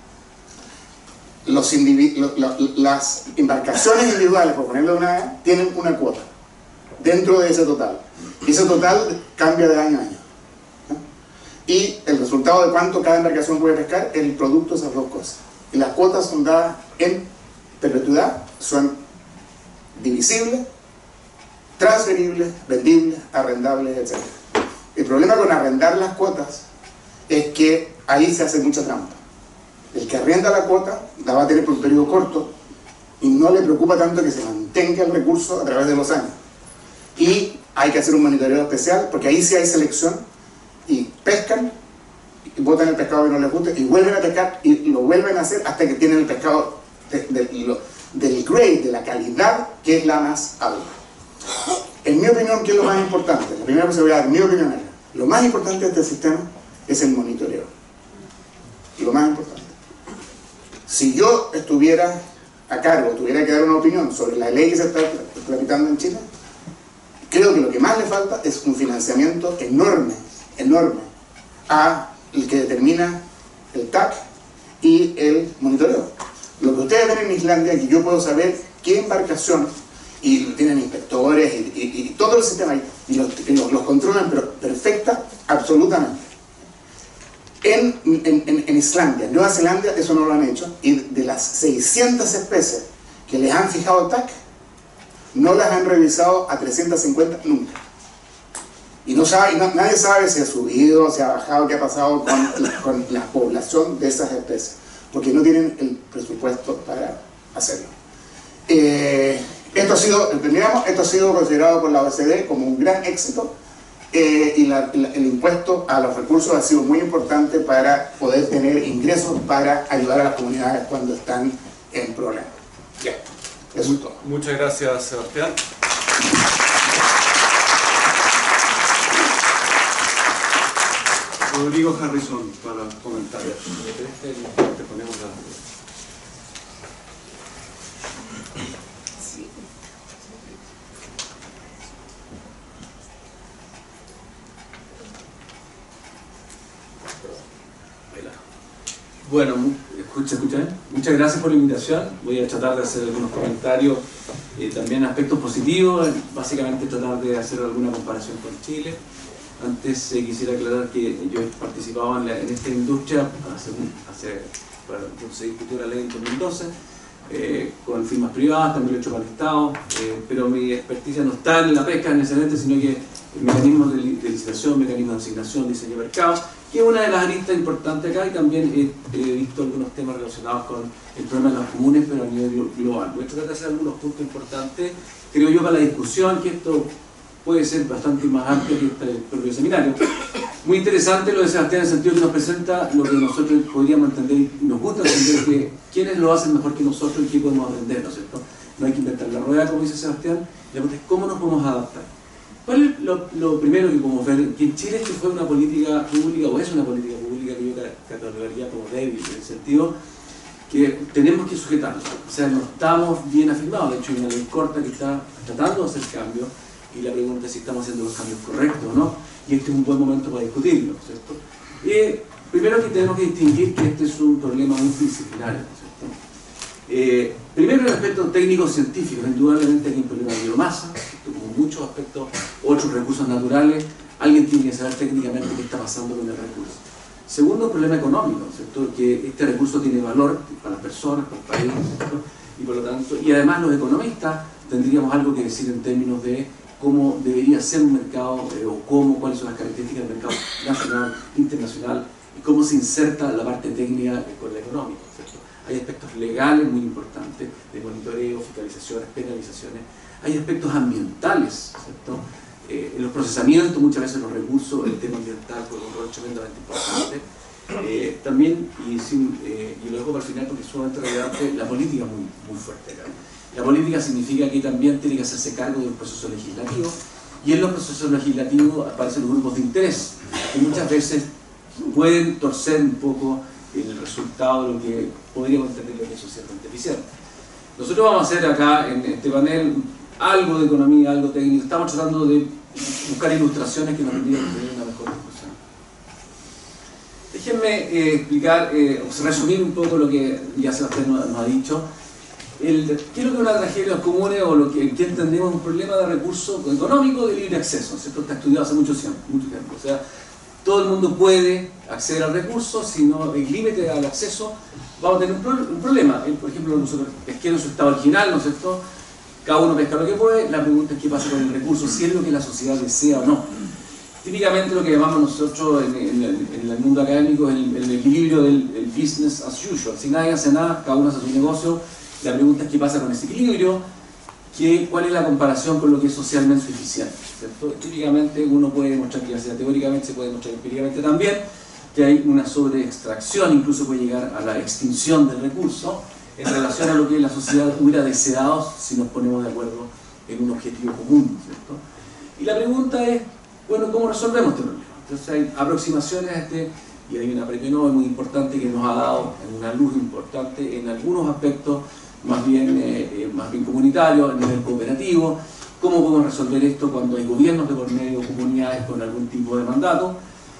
Los lo, lo, las embarcaciones individuales, por ponerlo de una vez, tienen una cuota dentro de ese total. Y ese total cambia de año a año. ¿No? Y el resultado de cuánto cada embarcación puede pescar es el producto de esas dos cosas. Y las cuotas son dadas en perpetuidad, son divisibles, transferibles, vendibles, arrendables, etcétera. El problema con arrendar las cuotas es que ahí se hace mucha trampa. El que arrienda la cuota la va a tener por un periodo corto y no le preocupa tanto que se mantenga el recurso a través de los años. Y hay que hacer un monitoreo especial, porque ahí sí hay selección, y pescan, y botan el pescado que no les guste, y vuelven a pescar, y lo vuelven a hacer hasta que tienen el pescado de, de, lo, del grade, de la calidad, que es la más alta. En mi opinión, ¿qué es lo más importante? La primera cosa que voy a dar, mi opinión es, lo más importante de este sistema es el monitoreo. Lo más importante. Si yo estuviera a cargo, tuviera que dar una opinión sobre la ley que se está tramitando en Chile, creo que lo que más le falta es un financiamiento enorme, enorme, a el que determina el T A C y el monitoreo. Lo que ustedes ven en Islandia es que yo puedo saber qué embarcación, y tienen inspectores y, y, y todo el sistema ahí, y los, y los, los controlan, pero perfecta, absolutamente. En, en, en Islandia, en Nueva Zelanda, eso no lo han hecho, y de las seiscientas especies que les han fijado T A C, no las han revisado a trescientas cincuenta nunca. Y, no sabe, y no, nadie sabe si ha subido, si ha bajado, qué ha pasado con la, con la población de esas especies, porque no tienen el presupuesto para hacerlo. Eh, esto, ha sido, terminamos, esto ha sido considerado por la O E C D como un gran éxito, eh, y la, la, el impuesto a los recursos ha sido muy importante para poder tener ingresos para ayudar a las comunidades cuando están en problemas. Yeah. Eso es todo. Muchas gracias, Sebastián. Rodrigo Harrison para comentarios. Te ponemos la... Sí. Bueno, escucha, escucha, muchas gracias por la invitación. Voy a tratar de hacer algunos comentarios, eh, también aspectos positivos, básicamente tratar de hacer alguna comparación con Chile. Antes eh, quisiera aclarar que yo he participado en, la, en esta industria hace, hace bueno, se discutió la ley en dos mil doce, eh, con firmas privadas, también lo he hecho para el Estado, eh, pero mi experticia no está en la pesca necesariamente, sino que mecanismos de, de licitación, mecanismos de asignación, diseño de mercado, que es una de las aristas importantes acá, y también he, he visto algunos temas relacionados con el problema de los comunes, pero a nivel global. Voy a tratar de hacer algunos puntos importantes, creo yo, para la discusión, que esto puede ser bastante más amplio que este propio seminario. Muy interesante lo de Sebastián en el sentido que nos presenta lo que nosotros podríamos entender y nos gusta entender, que quiénes lo hacen mejor que nosotros y qué podemos aprender, ¿no es cierto? No hay que inventar la rueda, como dice Sebastián, la pregunta es cómo nos podemos adaptar. ¿Cuál es lo, lo primero que podemos ver? Que en Chile esto fue una política pública, o es una política pública que yo catalogaría como débil, en el sentido que tenemos que sujetarlo. O sea, no estamos bien afirmados. De hecho, hay una ley corta que está tratando de hacer cambios y la pregunta es si estamos haciendo los cambios correctos o no. Y este es un buen momento para discutirlo, ¿cierto? Eh, primero que tenemos que distinguir que este es un problema multidisciplinario, ¿cierto? Eh, primero el aspecto técnico-científico. Indudablemente hay un problema de biomasa, ¿cierto? Como muchos aspectos, otros recursos naturales. Alguien tiene que saber técnicamente qué está pasando con el recurso. Segundo, el problema económico, ¿cierto? Que este recurso tiene valor para las personas, para el país, ¿cierto? Y por lo tanto, y además los economistas tendríamos algo que decir en términos de cómo debería ser un mercado, eh, o cómo, cuáles son las características del mercado nacional, internacional, y cómo se inserta la parte técnica eh, con la económica, ¿cierto? Hay aspectos legales muy importantes, de monitoreo, fiscalizaciones, penalizaciones. Hay aspectos ambientales, ¿cierto? Eh, en los procesamientos, muchas veces los recursos, el tema ambiental juega un rol tremendamente importante. Eh, también, y, sin, eh, y lo dejo para el final porque es sumamente relevante, la política muy, muy fuerte acá. La política significa que también tiene que hacerse cargo del proceso legislativo, y en los procesos legislativos aparecen los grupos de interés, que muchas veces pueden torcer un poco el resultado de lo que podríamos entender que es socialmente eficiente. Nosotros vamos a hacer acá en este panel algo de economía, algo técnico. Estamos tratando de buscar ilustraciones que nos permitan tener una mejor discusión. Déjenme eh, explicar, eh, o resumir un poco lo que ya Sebastián nos, nos ha dicho. El, ¿Qué es lo que es una tragedia de los comunes, o lo que, que entendemos un problema de recursos económicos de libre acceso? ¿Cierto? Está estudiado hace mucho tiempo, mucho tiempo. O sea, todo el mundo puede acceder al recurso. Si no hay límite al acceso, vamos a tener un, pro, un problema. Por ejemplo, nosotros pesquemos en su estado original, ¿no es cierto? Cada uno pesca lo que puede. La pregunta es qué pasa con el recurso, si es lo que la sociedad desea o no. Típicamente lo que llamamos nosotros en, en, el, en el mundo académico es el, el equilibrio del el business as usual. Si nadie hace nada, cada uno hace su negocio. La pregunta es qué pasa con ese equilibrio, que, cuál es la comparación con lo que es socialmente eficiente, ¿cierto? Típicamente uno puede demostrar que, sea teóricamente, se puede demostrar empíricamente también, que hay una sobreextracción, incluso puede llegar a la extinción del recurso, en relación a lo que la sociedad hubiera deseado si nos ponemos de acuerdo en un objetivo común, ¿cierto? Y la pregunta es, bueno, ¿cómo resolvemos este problema? Entonces hay aproximaciones a este, y hay una premio Nobel muy importante que nos ha dado una luz importante en algunos aspectos más bien, eh, más bien comunitarios, a nivel cooperativo. ¿Cómo podemos resolver esto cuando hay gobiernos de por medio, comunidades con algún tipo de mandato?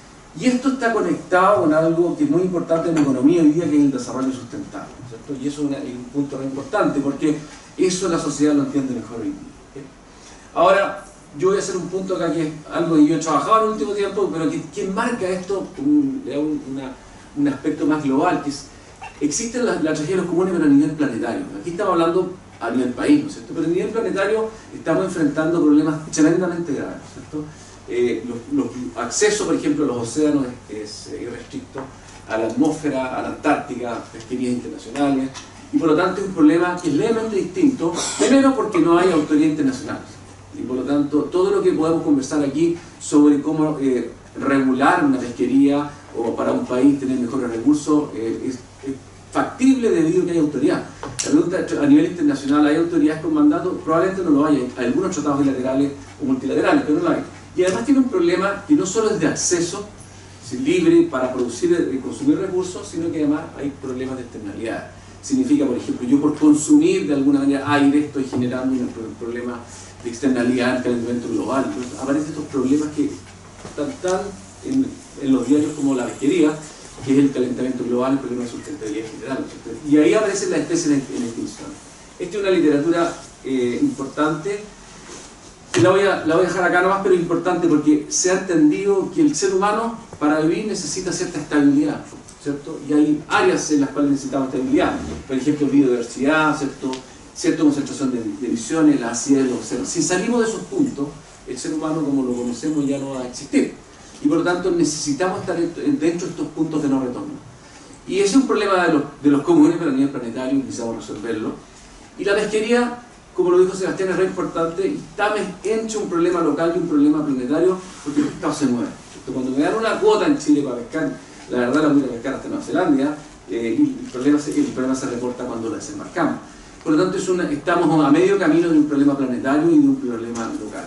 Y esto está conectado con algo que es muy importante en la economía hoy día, que es el desarrollo sustentable, ¿cierto? Y eso es, una, es un punto muy importante, porque eso la sociedad lo entiende mejor hoy día, ¿okay? Ahora, yo voy a hacer un punto acá que es algo que yo he trabajado en el último tiempo, pero que, que marca esto, un, le da un, una, un aspecto más global, que es, existen las la tragedias de los comunes, pero a nivel planetario. Aquí estamos hablando a nivel país, ¿no es cierto? Pero a nivel planetario estamos enfrentando problemas tremendamente graves, ¿no es cierto? Eh, los, los accesos, por ejemplo, a los océanos es, es irrestricto, a la atmósfera, a la Antártica, pesquerías internacionales, y por lo tanto es un problema que es levemente distinto, primero porque no hay autoridad internacional, y por lo tanto todo lo que podemos conversar aquí sobre cómo eh, regular una pesquería o para un país tener mejores recursos eh, es, es factible debido a que hay autoridad. La pregunta es, a nivel internacional, ¿hay autoridades con mandato? Probablemente no lo haya. Hay algunos tratados bilaterales o multilaterales, pero no lo hay. Y además tiene un problema que no solo es de acceso libre para producir y consumir recursos, sino que además hay problemas de externalidad. Significa, por ejemplo, yo por consumir de alguna manera aire estoy generando un problema de externalidad en calentamiento global. Entonces, aparecen estos problemas que están tan en, en los diarios como la pesquería, que es el calentamiento global, el problema de sustentabilidad general. Y ahí aparecen las especies en, en extinción. Esta es una literatura eh, importante, que la voy, a, la voy a dejar acá nomás, pero importante porque se ha entendido que el ser humano para vivir necesita cierta estabilidad, ¿cierto? Y hay áreas en las cuales necesitamos estabilidad, por ejemplo biodiversidad, ¿cierto? Cierta concentración de, de emisiones, la acidez de los océanos. Si salimos de esos puntos, el ser humano como lo conocemos ya no va a existir. Y por lo tanto necesitamos estar dentro de estos puntos de no retorno. Y ese es un problema de los, de los comunes, pero a nivel planetario necesitamos resolverlo. Y la pesquería, como lo dijo Sebastián, es re importante, y está entre un problema local y un problema planetario, porque el pescado se mueve. Cuando me dan una cuota en Chile para pescar, la verdad la voy a pescar hasta Nueva Zelanda, eh, y el problema, se, el problema se reporta cuando la desembarcamos. Por lo tanto, es una, estamos a medio camino de un problema planetario y de un problema local.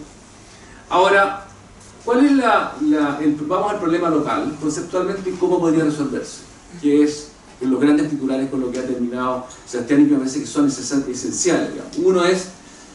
Ahora, ¿cuál es la, la, el, vamos al problema local, conceptualmente, cómo podría resolverse? Que es en los grandes titulares con lo que ha terminado Sebastián y que me parece que son esenciales. Digamos. Uno es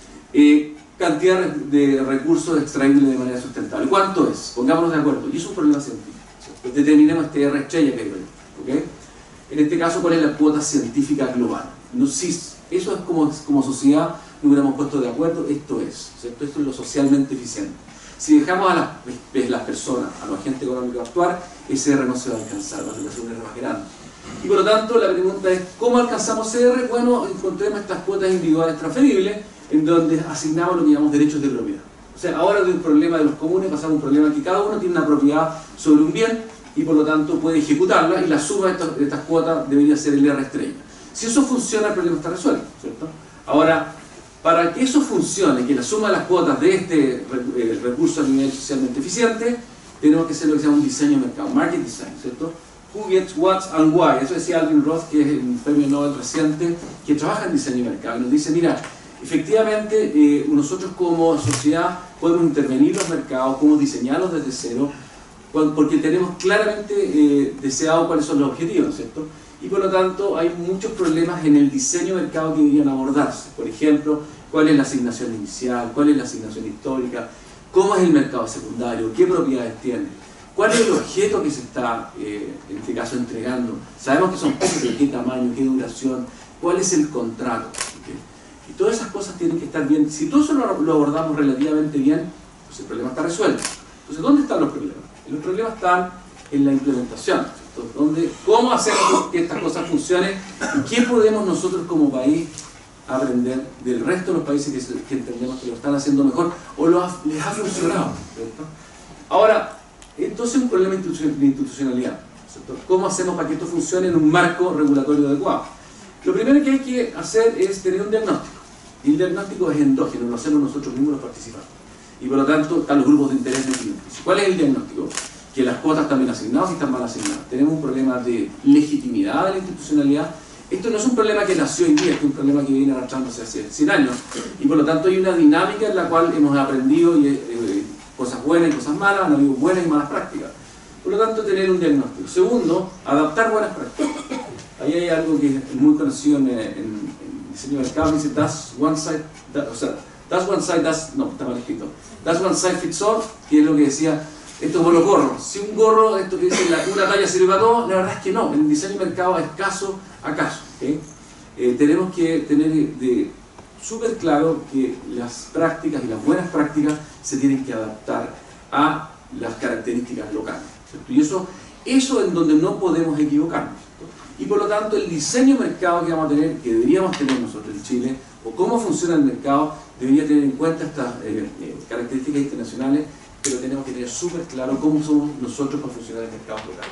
eh, cantidad de recursos extraíbles de manera sustentable. ¿Cuánto es? Pongámonos de acuerdo. Y eso es un problema científico. ¿Cierto? Determinemos este R estrella que digo yo. ¿Okay? En este caso, ¿cuál es la cuota científica global? No, si eso es como, como sociedad, nos hubiéramos puesto de acuerdo, esto es, ¿cierto? Esto es lo socialmente eficiente. Si dejamos a las, las personas, a los agentes económicos actuar, ese R no se va a alcanzar, va a ser un R más grande. Y por lo tanto, la pregunta es, ¿cómo alcanzamos ese R? Bueno, encontremos estas cuotas individuales transferibles, en donde asignamos lo que llamamos derechos de propiedad. O sea, ahora de un problema de los comunes pasamos a un problema en que cada uno tiene una propiedad sobre un bien y por lo tanto puede ejecutarla y la suma de estas, de estas cuotas debería ser el R estrella. Si eso funciona, el problema está resuelto, ¿cierto? Ahora, para que eso funcione, que la suma de las cuotas de este eh, recurso a nivel socialmente eficiente, tenemos que hacer lo que se llama un diseño de mercado, market design, ¿cierto? Who gets what and why. Eso decía Alvin Roth, que es un premio Nobel reciente, que trabaja en diseño de mercado. Y nos dice, mira, efectivamente, eh, nosotros como sociedad podemos intervenir los mercados, podemos diseñarlos desde cero, porque tenemos claramente eh, deseado cuáles son los objetivos, ¿cierto? Y por lo tanto hay muchos problemas en el diseño de mercado que deberían abordarse. Por ejemplo, cuál es la asignación inicial, cuál es la asignación histórica, cómo es el mercado secundario, qué propiedades tiene, cuál es el objeto que se está, eh, en este caso, entregando. Sabemos que son cosas de qué tamaño, qué duración, cuál es el contrato. ¿Okay? Y todas esas cosas tienen que estar bien. Si todo eso lo, lo abordamos relativamente bien, pues el problema está resuelto. Entonces, ¿dónde están los problemas? Los problemas están en la implementación. Donde, ¿cómo hacemos que estas cosas funcionen? ¿Y qué podemos nosotros como país aprender del resto de los países que, se, que entendemos que lo están haciendo mejor o lo ha, les ha funcionado? ¿Cierto? Ahora, entonces es un problema de institucionalidad. ¿Cierto? ¿Cómo hacemos para que esto funcione en un marco regulatorio adecuado? Lo primero que hay que hacer es tener un diagnóstico. Y el diagnóstico es endógeno, lo hacemos nosotros mismos los participantes. Y por lo tanto están los grupos de interés definidos. ¿Cuál es el diagnóstico? Que las cuotas están bien asignadas y están mal asignadas. Tenemos un problema de legitimidad de la institucionalidad. Esto no es un problema que nació hoy día, es un problema que viene arrastrándose hace cien años. Y por lo tanto hay una dinámica en la cual hemos aprendido y, eh, cosas buenas y cosas malas, han habido buenas y malas prácticas. Por lo tanto, tener un diagnóstico. Segundo, adaptar buenas prácticas. Ahí hay algo que es muy conocido en, en, en diseño de mercado, dice that's one size, that, o sea, that's one size, that's, no, está mal escrito. That's one size fits all, que es lo que decía. Esto es como los gorros. Si un gorro, esto que dice la, una talla sirve para todo, la verdad es que no. En el diseño de mercado es caso a caso. ¿Okay? Eh, tenemos que tener de súper claro que las prácticas y las buenas prácticas se tienen que adaptar a las características locales. ¿Cierto? Y eso, eso es en donde no podemos equivocarnos. ¿Cierto? Y por lo tanto el diseño de mercado que vamos a tener, que deberíamos tener nosotros en Chile, o cómo funciona el mercado, debería tener en cuenta estas eh, eh, características internacionales, pero tenemos que tener súper claro cómo somos nosotros para funcionar en el mercado local.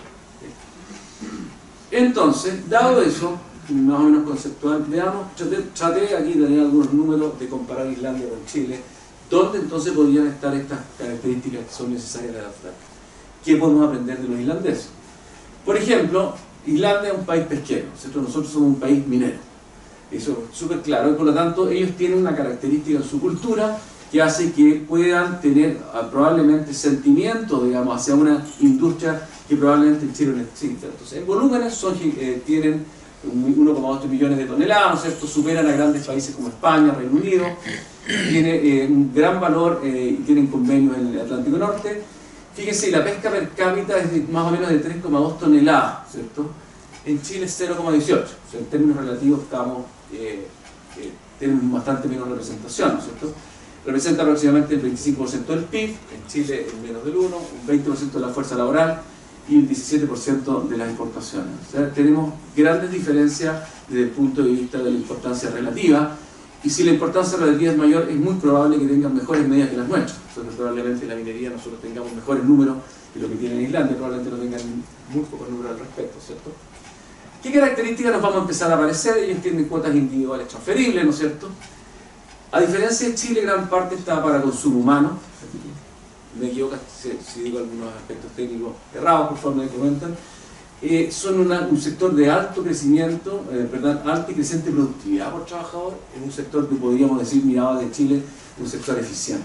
Entonces, dado eso, más o menos conceptual, veamos, traté, traté aquí de tener algunos números de comparar Islandia con Chile, donde entonces podrían estar estas características que son necesarias de adaptar. ¿Qué podemos aprender de los islandeses? Por ejemplo, Islandia es un país pesquero, ¿cierto? Nosotros somos un país minero. Eso es súper claro, y por lo tanto ellos tienen una característica en su cultura que hace que puedan tener uh, probablemente sentimientos, digamos, hacia una industria que probablemente en Chile no existe. Entonces, en volúmenes son, eh, tienen uno coma ocho millones de toneladas, ¿no es cierto? Superan a grandes países como España, Reino Unido, tiene eh, un gran valor eh, y tienen convenios en el Atlántico Norte. Fíjense, la pesca per cápita es de más o menos de tres coma dos toneladas, ¿cierto? En Chile es cero coma dieciocho, o sea, en términos relativos estamos, eh, eh, tenemos bastante menos representación, ¿no es cierto? Representa aproximadamente el veinticinco por ciento del P I B, en Chile es menos del uno por ciento, un veinte por ciento de la fuerza laboral y el diecisiete por ciento de las importaciones. O sea, tenemos grandes diferencias desde el punto de vista de la importancia relativa, y si la importancia relativa es mayor, es muy probable que tengan mejores medidas que las nuestras. Entonces, probablemente en la minería nosotros tengamos mejores números que lo que tiene en Islandia, probablemente no tengan muy pocos números al respecto, ¿cierto? ¿Qué características nos vamos a empezar a aparecer? Ellos tienen cuotas individuales transferibles, ¿no es cierto? A diferencia de Chile, gran parte está para consumo humano. Me equivoco si, si digo algunos aspectos técnicos errados, por favor me comentan. Eh, son una, un sector de alto crecimiento, eh, perdón, alta y creciente productividad por trabajador, en un sector que podríamos decir, mirado de Chile, un sector eficiente.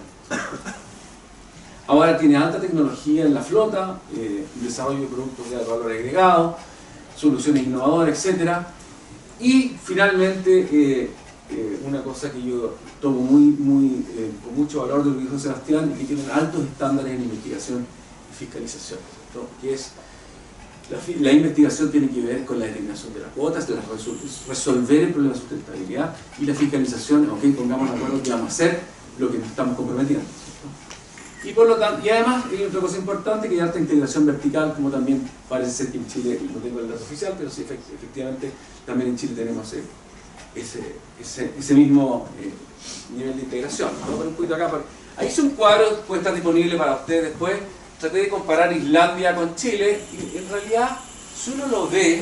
Ahora tiene alta tecnología en la flota, eh, desarrollo de productos de valor agregado, soluciones innovadoras, etcétera. Y finalmente, eh, eh, una cosa que yo tomo muy, muy, eh, con mucho valor de lo que dijo Sebastián, y que tienen altos estándares en investigación y fiscalización, ¿cierto? Que es la, la investigación tiene que ver con la determinación de las cuotas, de las resol resolver el problema de sustentabilidad, y la fiscalización, ok, pongamos de acuerdo que vamos a hacer lo que nos estamos comprometiendo, ¿cierto? Y por lo tanto, y además hay otra cosa importante, que hay alta integración vertical, como también parece ser que en Chile, no tengo el dato oficial, pero sí efectivamente también en Chile tenemos ese, ese, ese, ese mismo eh, nivel de integración. Vamos a poner un poquito acá. Para... Ahí hice un cuadro, puede estar disponible para ustedes después. Traté de comparar Islandia con Chile, y en realidad, si uno lo ve,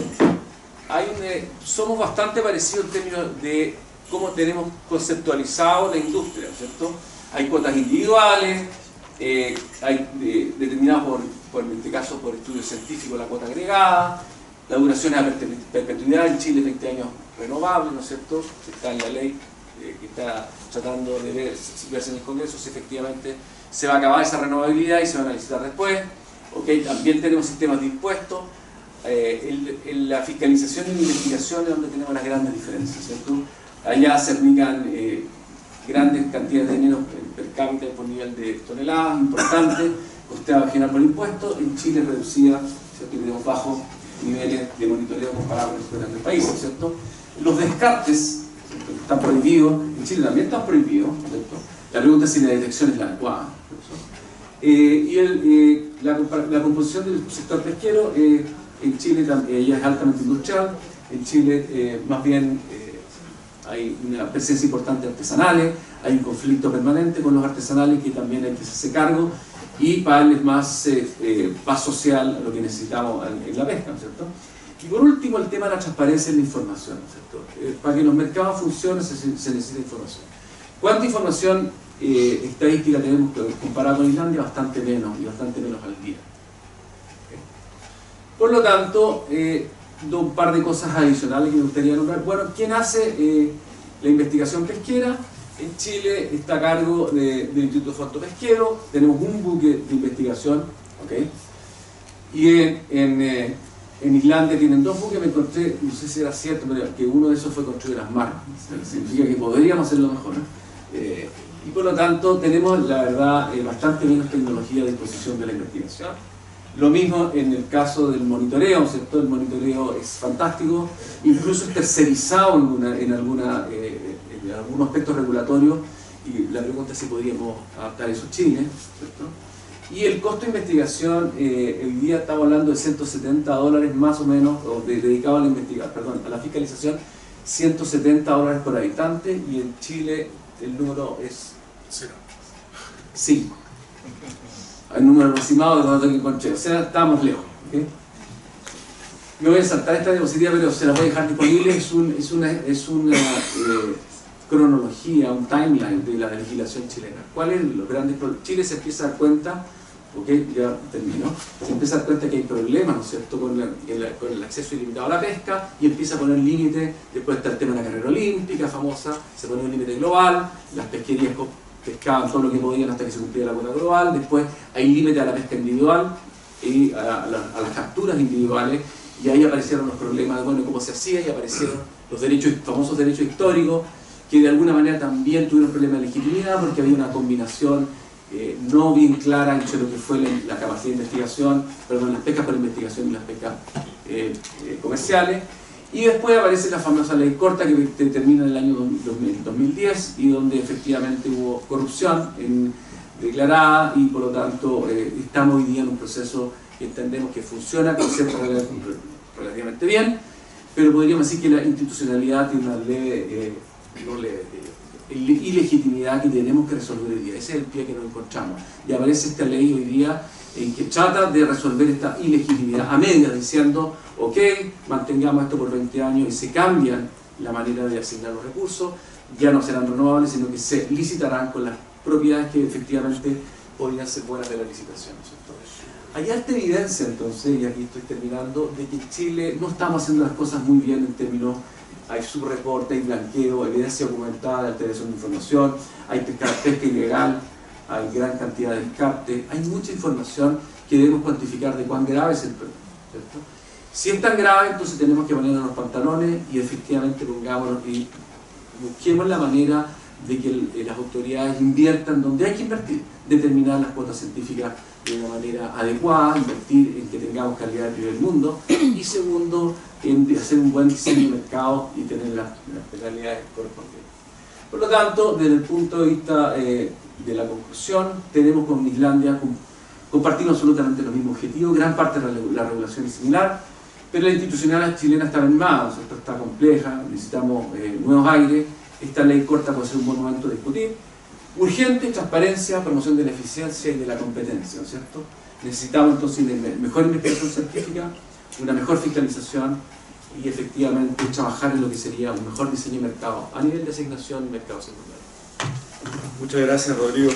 hay un, eh, somos bastante parecidos en términos de cómo tenemos conceptualizado la industria, ¿cierto? Hay cuotas individuales, eh, hay eh, determinadas por, por, en este caso, por estudios científicos, la cuota agregada, la duración es a perpetuidad, en Chile veinte años renovables, ¿no es cierto? Está en la ley eh, que está tratando de ver, verse en el Congreso si efectivamente se va a acabar esa renovabilidad y se van a licitar después. Okay, también tenemos sistemas de impuestos, eh, el, el, la fiscalización y la investigación es donde tenemos las grandes diferencias, ¿cierto? Allá se aplican eh, grandes cantidades de dinero per cápita por nivel de toneladas, importante, costeada general por impuestos. En Chile es reducida, ¿cierto? Y tenemos bajos niveles de monitoreo comparables con los grandes países, ¿cierto? Los descartes, ¿cierto?, están prohibidos, en Chile también están prohibidos, ¿cierto? La pregunta es si la detección es la adecuada. Eh, y el, eh, la, la composición del sector pesquero, eh, en Chile eh, ya es altamente industrial, en Chile eh, más bien eh, hay una presencia importante de artesanales, hay un conflicto permanente con los artesanales que también hay que hacerse cargo, y para darles más eh, eh, paz social a lo que necesitamos en, en la pesca, ¿no es cierto? Y por último, el tema de la transparencia en la información, ¿no es cierto? Eh, para que los mercados funcionen se, se necesita información. ¿Cuánta información eh, estadística tenemos comparado con Islandia? Bastante menos, y bastante menos al día. ¿Okay? Por lo tanto, eh, un par de cosas adicionales que me gustaría nombrar. Bueno, ¿quién hace eh, la investigación pesquera? En Chile está a cargo de, del Instituto Fondo Pesquero, tenemos un buque de investigación, ¿okay? Y en, en, eh, en Islandia tienen dos buques. Me encontré, no sé si era cierto, pero que uno de esos fue construido en las mares, significa que podríamos hacerlo mejor, ¿no? Eh, y por lo tanto tenemos, la verdad, eh, bastante menos tecnología a disposición de la investigación. Lo mismo en el caso del monitoreo, ¿cierto? El monitoreo es fantástico, incluso es tercerizado en, una, en, alguna, eh, en algunos aspectos regulatorios, y la pregunta es si podríamos adaptar eso a Chile, ¿cierto? Y el costo de investigación, eh, hoy día estamos hablando de ciento setenta dólares más o menos, o de, dedicado a la investigación, perdón, a la fiscalización, ciento setenta dólares por habitante, y en Chile el número es cero. cinco. El número aproximado de lo que encontré, o sea, estamos lejos. ¿Okay? Me voy a saltar esta diapositiva, pero se la voy a dejar disponible. Es, un, es una, es una eh, cronología, un timeline de la legislación chilena. ¿Cuáles son los grandes problemas? Chile se empieza a dar cuenta, ok, ya termino, se empieza a dar cuenta que hay problemas, ¿no es cierto?, con, la, el, con el acceso ilimitado a la pesca, y empieza a poner límites. Después está el tema de la carrera olímpica famosa, se pone un límite global, las pesquerías pescaban todo lo que podían hasta que se cumplía la cuota global. Después hay límite a la pesca individual y a, a, la, a las capturas individuales, y ahí aparecieron los problemas de, bueno, cómo se hacía, y aparecieron los derechos, famosos derechos históricos, que de alguna manera también tuvieron problemas de legitimidad, porque había una combinación eh, no bien clara entre lo que fue la, la capacidad de investigación, perdón, las pescas por investigación y las pescas eh, eh, comerciales. Y después aparece la famosa ley corta, que termina en el año dos mil diez, y donde efectivamente hubo corrupción en, declarada, y por lo tanto eh, estamos hoy día en un proceso que entendemos que funciona con cierta relativamente bien, pero podríamos decir que la institucionalidad tiene una leve, eh, no leve, eh, ilegitimidad que tenemos que resolver hoy día. Ese es el pie que nos encontramos, y aparece esta ley hoy día en que trata de resolver esta ilegitimidad a medias, diciendo, ok, mantengamos esto por veinte años, y se cambian la manera de asignar los recursos, ya no serán renovables, sino que se licitarán con las propiedades que efectivamente podrían ser buenas de la licitación, ¿cierto? Hay alta evidencia entonces, y aquí estoy terminando, de que en Chile no estamos haciendo las cosas muy bien en términos, hay subreporte, hay blanqueo, evidencia documentada de alteración de información, hay pesca, pesca ilegal, hay gran cantidad de descarte, hay mucha información que debemos cuantificar de cuán grave es el problema, ¿cierto? Si es tan grave, entonces tenemos que ponernos los pantalones y efectivamente pongámonos y busquemos la manera de que el, las autoridades inviertan donde hay que invertir, determinar las cuotas científicas de una manera adecuada, invertir en que tengamos calidad de primer mundo, y segundo, en hacer un buen diseño de mercado y tener las, las penalidades correspondientes. Por lo tanto, desde el punto de vista eh, de la conclusión, tenemos con Islandia, con, compartimos absolutamente los mismos objetivos, gran parte de la, la regulación es similar, pero la institucionalidad chilena está animada, esto está compleja, necesitamos eh, nuevos aires. Esta ley corta puede ser un buen momento de discutir. Urgente, transparencia, promoción de la eficiencia y de la competencia, ¿no es cierto? Necesitamos entonces mejor investigación científica, una mejor fiscalización y efectivamente trabajar en lo que sería un mejor diseño de mercado a nivel de asignación y mercado secundario. Muchas gracias, Rodrigo.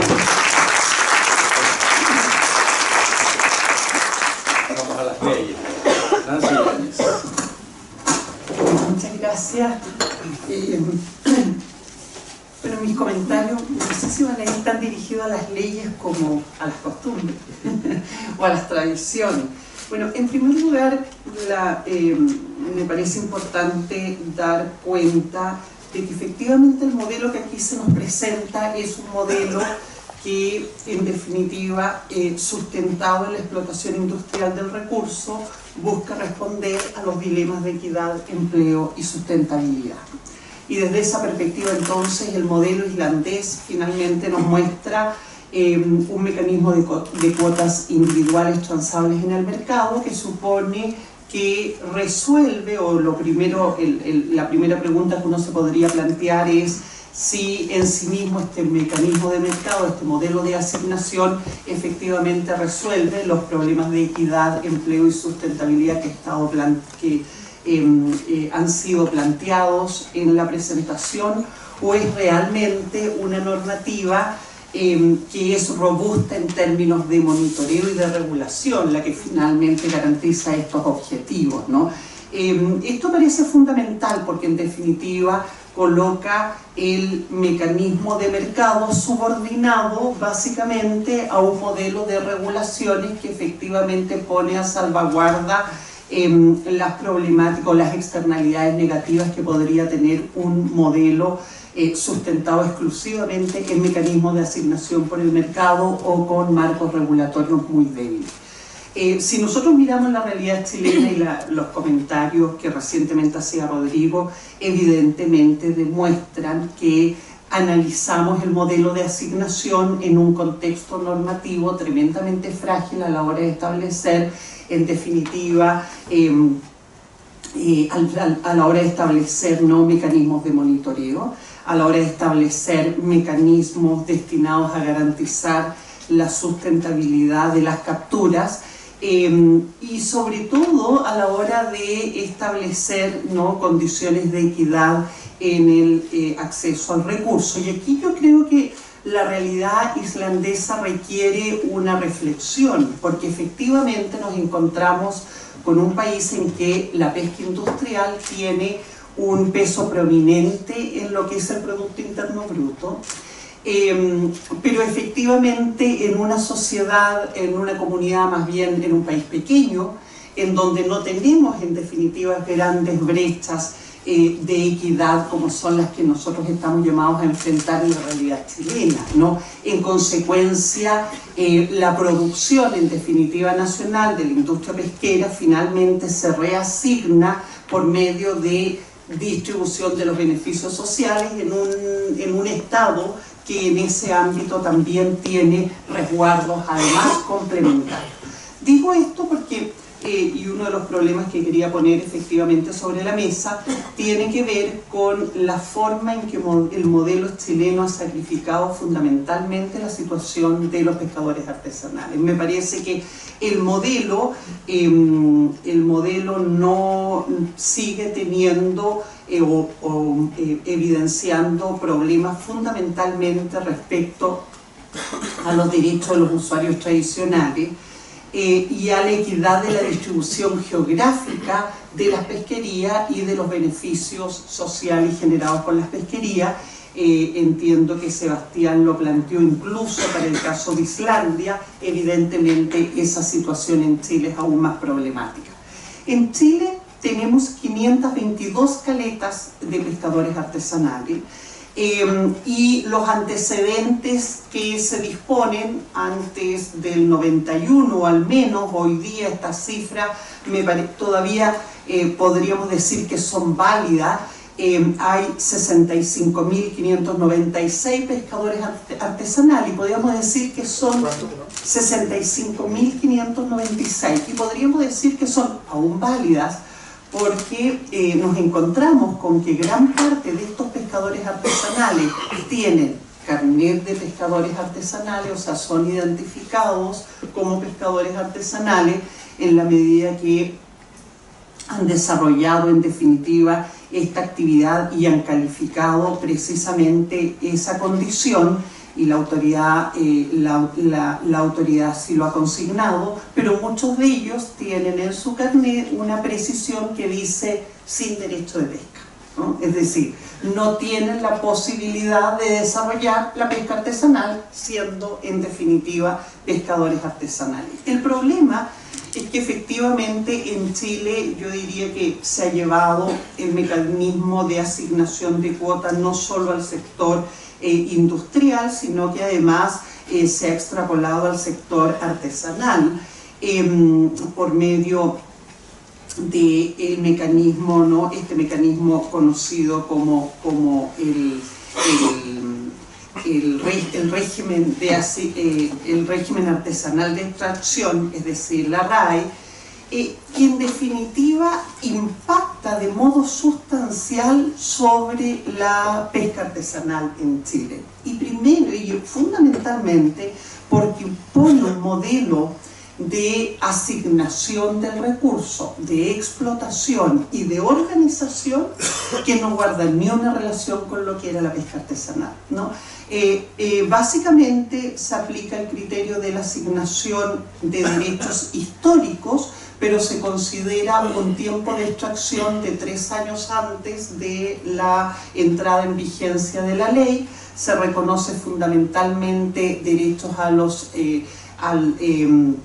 Vamos a las leyes. Muchas gracias. Eh, pero mis comentarios, no sé si van a ir tan dirigidos a las leyes como a las costumbres o a las tradiciones. Bueno, en primer lugar, la, eh, me parece importante dar cuenta de que efectivamente el modelo que aquí se nos presenta es un modelo que, en definitiva, eh, sustentado en la explotación industrial del recurso, busca responder a los dilemas de equidad, empleo y sustentabilidad. Y desde esa perspectiva, entonces, el modelo islandés finalmente nos muestra eh, un mecanismo de, de cuotas individuales transables en el mercado que supone que resuelve, o lo primero, el, el, la primera pregunta que uno se podría plantear es si en sí mismo este mecanismo de mercado, este modelo de asignación, efectivamente resuelve los problemas de equidad, empleo y sustentabilidad que, he estado plan que eh, eh, han sido planteados en la presentación, o es realmente una normativa eh, que es robusta en términos de monitoreo y de regulación, la que finalmente garantiza estos objetivos, ¿no? Eh, esto parece fundamental porque, en definitiva, coloca el mecanismo de mercado subordinado básicamente a un modelo de regulaciones que efectivamente pone a salvaguarda eh, las problemáticas o las externalidades negativas que podría tener un modelo eh, sustentado exclusivamente en mecanismos de asignación por el mercado o con marcos regulatorios muy débiles. Eh, si nosotros miramos la realidad chilena y la, los comentarios que recientemente hacía Rodrigo, evidentemente demuestran que analizamos el modelo de asignación en un contexto normativo tremendamente frágil a la hora de establecer, en definitiva, eh, eh, a, a la hora de establecer ¿no? mecanismos de monitoreo, a la hora de establecer mecanismos destinados a garantizar la sustentabilidad de las capturas, Eh, y sobre todo a la hora de establecer ¿no? condiciones de equidad en el eh, acceso al recurso. Y aquí yo creo que la realidad islandesa requiere una reflexión, porque efectivamente nos encontramos con un país en que la pesca industrial tiene un peso prominente en lo que es el Producto Interno Bruto. Eh, pero efectivamente en una sociedad, en una comunidad, más bien en un país pequeño, en donde no tenemos en definitiva grandes brechas eh, de equidad como son las que nosotros estamos llamados a enfrentar en la realidad chilena, ¿no? En consecuencia, eh, la producción en definitiva nacional de la industria pesquera finalmente se reasigna por medio de distribución de los beneficios sociales en un, en un Estado que en ese ámbito también tiene resguardos además complementarios. Digo esto porque, eh, y uno de los problemas que quería poner efectivamente sobre la mesa, tiene que ver con la forma en que el modelo chileno ha sacrificado fundamentalmente la situación de los pescadores artesanales. Me parece que el modelo, eh, el modelo no sigue teniendo Eh, o, o eh, evidenciando problemas fundamentalmente respecto a los derechos de los usuarios tradicionales eh, y a la equidad de la distribución geográfica de las pesquerías y de los beneficios sociales generados por las pesquerías. Eh, entiendo que Sebastián lo planteó incluso para el caso de Islandia. Evidentemente esa situación en Chile es aún más problemática. En Chile tenemos quinientas veintidós caletas de pescadores artesanales. Eh, y los antecedentes que se disponen antes del noventa y uno, al menos hoy día esta cifra me pare, todavía eh, podríamos decir que son válidas. Eh, hay sesenta y cinco mil quinientos noventa y seis pescadores artesanales y podríamos decir que son sesenta y cinco mil quinientos noventa y seis y podríamos decir que son aún válidas, porque eh, nos encontramos con que gran parte de estos pescadores artesanales tienen carnet de pescadores artesanales, o sea, son identificados como pescadores artesanales en la medida que han desarrollado en definitiva esta actividad y han calificado precisamente esa condición, y la autoridad, eh, la, la, la autoridad sí lo ha consignado, pero muchos de ellos tienen en su carnet una precisión que dice sin derecho de pesca, ¿no? Es decir, no tienen la posibilidad de desarrollar la pesca artesanal siendo en definitiva pescadores artesanales. El problema es que efectivamente en Chile yo diría que se ha llevado el mecanismo de asignación de cuotas no solo al sector Eh, industrial, sino que además eh, se ha extrapolado al sector artesanal eh, por medio del mecanismo, ¿no? Este mecanismo conocido como, como el, el, el, el, régimen de, eh, el régimen artesanal de extracción, es decir, la R A E, Eh, que en definitiva impacta de modo sustancial sobre la pesca artesanal en Chile. Y primero y fundamentalmente porque pone un modelo de asignación del recurso, de explotación y de organización que no guarda ni una relación con lo que era la pesca artesanal, ¿no? Eh, eh, básicamente se aplica el criterio de la asignación de derechos históricos, pero se considera un tiempo de extracción de tres años antes de la entrada en vigencia de la ley. Se reconoce fundamentalmente derechos a los eh, al, eh,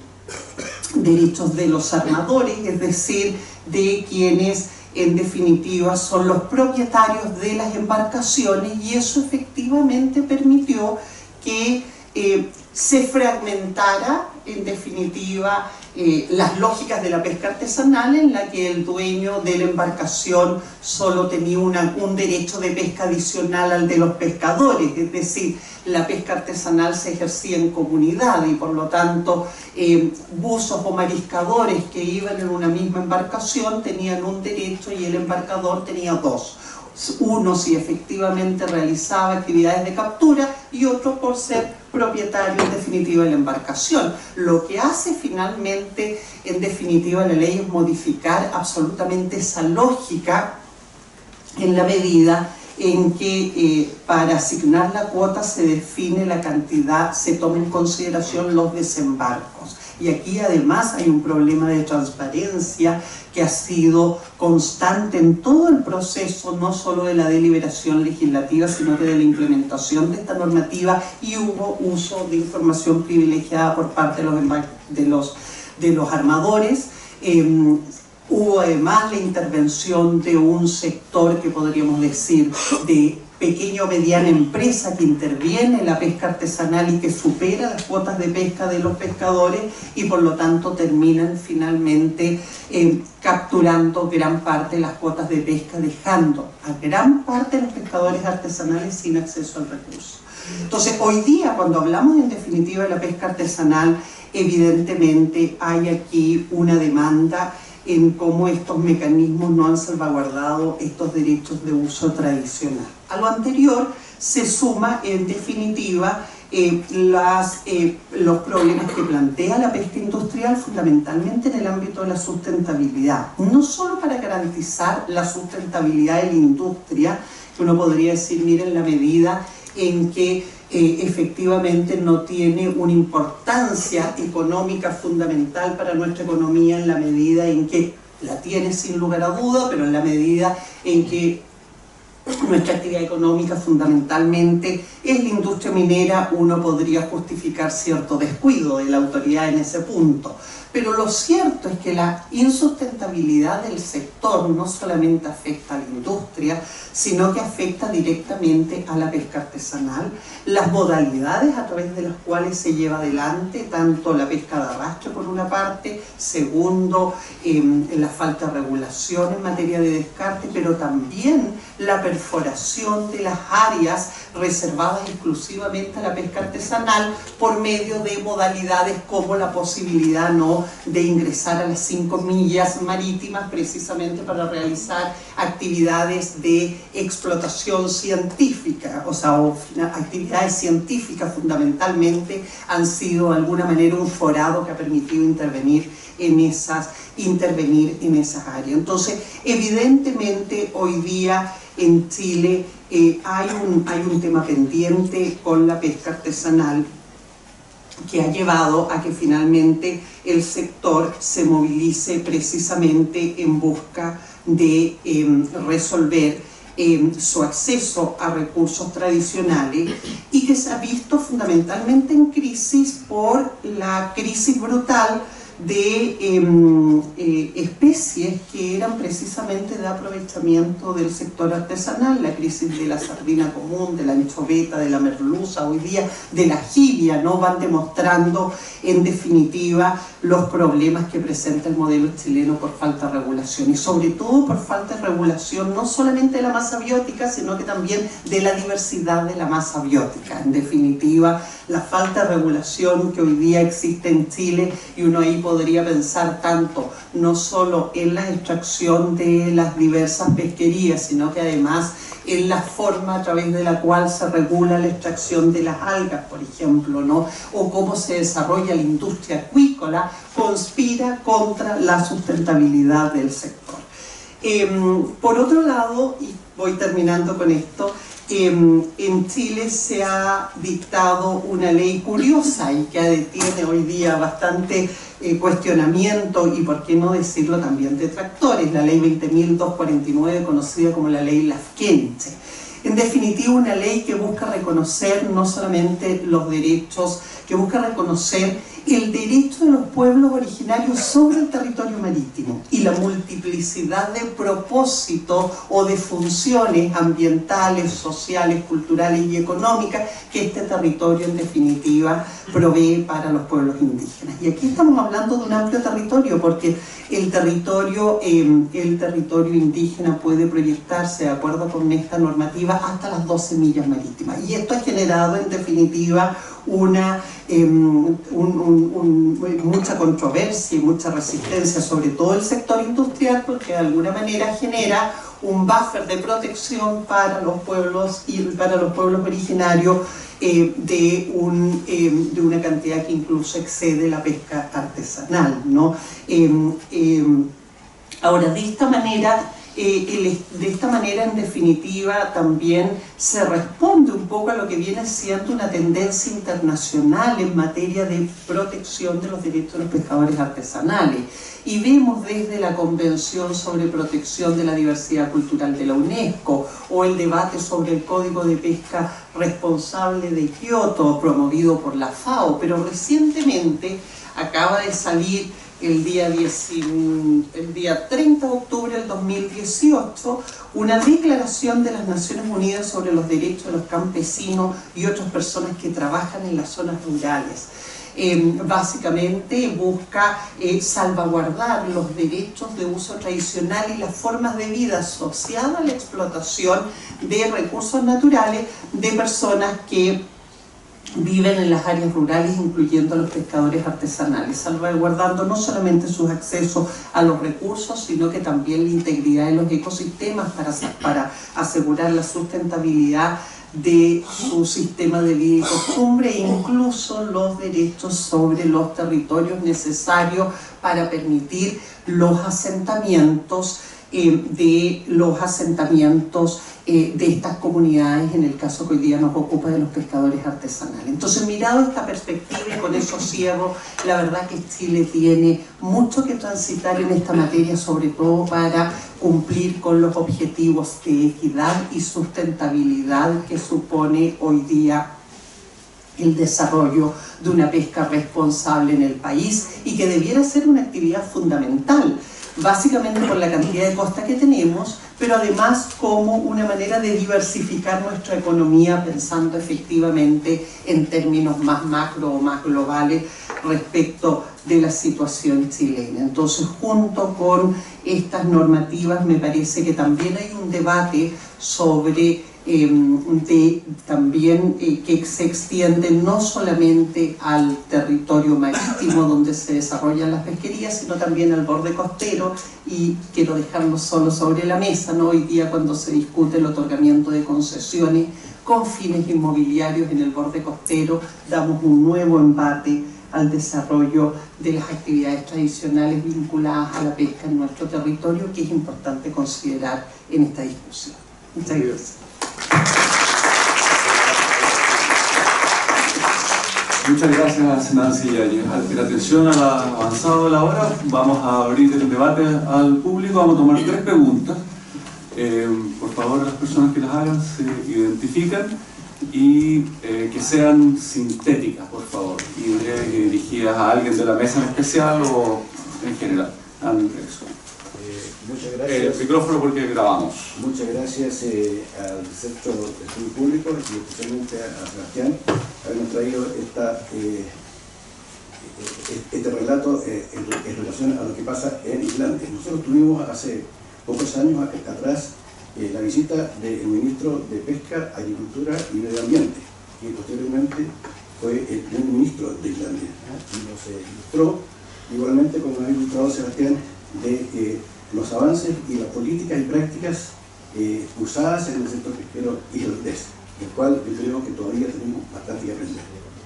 derechos de los armadores, es decir, de quienes en definitiva son los propietarios de las embarcaciones, y eso efectivamente permitió que eh, se fragmentara en definitiva eh, las lógicas de la pesca artesanal, en la que el dueño de la embarcación solo tenía una, un derecho de pesca adicional al de los pescadores, es decir, la pesca artesanal se ejercía en comunidad y por lo tanto eh, buzos o mariscadores que iban en una misma embarcación tenían un derecho y el embarcador tenía dos. Uno si efectivamente realizaba actividades de captura y otro por ser propietario en definitiva de la embarcación. Lo que hace finalmente en definitiva la ley es modificar absolutamente esa lógica en la medida en que eh, para asignar la cuota se define la cantidad, se toma en consideración los desembarcos. Y aquí además hay un problema de transparencia que ha sido constante en todo el proceso, no solo de la deliberación legislativa, sino que de la implementación de esta normativa, y hubo uso de información privilegiada por parte de los, de los, de los armadores. Eh, hubo además la intervención de un sector que podríamos decir de pequeña o mediana empresa que interviene en la pesca artesanal y que supera las cuotas de pesca de los pescadores, y por lo tanto terminan finalmente eh, capturando gran parte de las cuotas de pesca, dejando a gran parte de los pescadores artesanales sin acceso al recurso. Entonces, hoy día, cuando hablamos en definitiva de la pesca artesanal, evidentemente hay aquí una demanda en cómo estos mecanismos no han salvaguardado estos derechos de uso tradicional. A lo anterior se suma en definitiva eh, las, eh, los problemas que plantea la pesca industrial, fundamentalmente en el ámbito de la sustentabilidad. No solo para garantizar la sustentabilidad de la industria, que uno podría decir, miren, la medida en que Eh, efectivamente no tiene una importancia económica fundamental para nuestra economía en la medida en que la tiene sin lugar a duda, pero en la medida en que Nuestra actividad económica fundamentalmente es la industria minera. Uno podría justificar cierto descuido de la autoridad en ese punto, pero lo cierto es que la insustentabilidad del sector no solamente afecta a la industria, sino que afecta directamente a la pesca artesanal, las modalidades a través de las cuales se lleva adelante, tanto la pesca de arrastre por una parte, segundo, eh, la falta de regulación en materia de descarte, pero también la perforación de las áreas reservadas exclusivamente a la pesca artesanal por medio de modalidades como la posibilidad no de ingresar a las cinco millas marítimas precisamente para realizar actividades de explotación científica, o sea, o actividades científicas fundamentalmente han sido de alguna manera un forado que ha permitido intervenir en esas, intervenir en esas áreas. Entonces, evidentemente hoy día en Chile eh, hay, un, hay un tema pendiente con la pesca artesanal que ha llevado a que finalmente el sector se movilice precisamente en busca de eh, resolver eh, su acceso a recursos tradicionales y que se ha visto fundamentalmente en crisis por la crisis brutal de eh, eh, especies que eran precisamente de aprovechamiento del sector artesanal, la crisis de la sardina común, de la anchoveta, de la merluza, hoy día de la jibia, ¿no? Van demostrando en definitiva los problemas que presenta el modelo chileno por falta de regulación y sobre todo por falta de regulación no solamente de la masa biótica, sino que también de la diversidad de la masa biótica. En definitiva, la falta de regulación que hoy día existe en Chile, y uno ahí podría pensar tanto no solo en la extracción de las diversas pesquerías, sino que además en la forma a través de la cual se regula la extracción de las algas, por ejemplo, ¿no? O cómo se desarrolla la industria acuícola, conspira contra la sustentabilidad del sector. Eh, por otro lado, y voy terminando con esto, Eh, en Chile se ha dictado una ley curiosa y que detiene hoy día bastante eh, cuestionamiento y, por qué no decirlo, también detractores, la ley veinte mil doscientos cuarenta y nueve, conocida como la ley Lafkenche. En definitiva, una ley que busca reconocer no solamente los derechos, que busca reconocer el derecho de los pueblos originarios sobre el territorio marítimo y la multiplicidad de propósitos o de funciones ambientales, sociales, culturales y económicas que este territorio en definitiva provee para los pueblos indígenas. Y aquí estamos hablando de un amplio territorio porque el territorio, eh, el territorio indígena puede proyectarse de acuerdo con esta normativa hasta las doce millas marítimas. Y esto ha generado en definitiva una, eh, un, un, un, mucha controversia y mucha resistencia, sobre todo el sector industrial, porque de alguna manera genera un buffer de protección para los pueblos y para los pueblos originarios eh, de, un, eh, de una cantidad que incluso excede la pesca artesanal, ¿no? Eh, eh, ahora, de esta manera Eh, el, de esta manera, en definitiva, también se responde un poco a lo que viene siendo una tendencia internacional en materia de protección de los derechos de los pescadores artesanales. Y vemos desde la Convención sobre Protección de la Diversidad Cultural de la UNESCO o el debate sobre el Código de Pesca Responsable de Kioto, promovido por la FAO, pero recientemente acaba de salir el día, diez, el día treinta de octubre del dos mil dieciocho, una declaración de las Naciones Unidas sobre los derechos de los campesinos y otras personas que trabajan en las zonas rurales. Eh, básicamente busca eh, salvaguardar los derechos de uso tradicional y las formas de vida asociadas a la explotación de recursos naturales de personas que viven en las áreas rurales, incluyendo a los pescadores artesanales, salvaguardando no solamente sus accesos a los recursos, sino que también la integridad de los ecosistemas para, para asegurar la sustentabilidad de su sistema de vida y costumbre, e incluso los derechos sobre los territorios necesarios para permitir los asentamientos eh, de los asentamientos eh, de estas comunidades, en el caso que hoy día nos ocupa de los pescadores artesanales. Entonces, mirado esta perspectiva y con eso cierro, la verdad que Chile tiene mucho que transitar en esta materia, sobre todo para cumplir con los objetivos de equidad y sustentabilidad que supone hoy día el desarrollo de una pesca responsable en el país y que debiera ser una actividad fundamental, básicamente por la cantidad de costa que tenemos, pero además como una manera de diversificar nuestra economía, pensando efectivamente en términos más macro o más globales respecto de la situación chilena. Entonces, junto con estas normativas, me parece que también hay un debate sobre eh, de, también eh, que se extiende no solamente al territorio marítimo donde se desarrollan las pesquerías, sino también al borde costero, y quiero dejarlo solo sobre la mesa, ¿no? Hoy día, cuando se discute el otorgamiento de concesiones con fines inmobiliarios en el borde costero, damos un nuevo embate al desarrollo de las actividades tradicionales vinculadas a la pesca en nuestro territorio, que es importante considerar en esta discusión. Muchas gracias. Muchas gracias, Nancy Yáñez. En atención a la avanzado de la hora, vamos a abrir el debate al público. Vamos a tomar tres preguntas. Eh, por favor, las personas que las hagan se identifican y eh, que sean sintéticas, por favor, y eh, dirigidas a alguien de la mesa en especial o en general. Andrés. Eh, muchas gracias. El micrófono porque grabamos. Muchas gracias eh, al Centro de Estudio Público y especialmente a Sebastián habernos traído esta, eh, este relato eh, en, en relación a lo que pasa en Islandia. Nosotros tuvimos hace pocos años atrás eh, la visita del ministro de Pesca, Agricultura y Medio Ambiente, que posteriormente fue el primer ministro de Islandia, ¿eh? Y nos eh, ilustró, igualmente como ha ilustrado Sebastián, de eh, los avances y las políticas y prácticas eh, usadas en el sector pesquero irlandés, del cual yo creo que todavía tenemos bastante que aprender.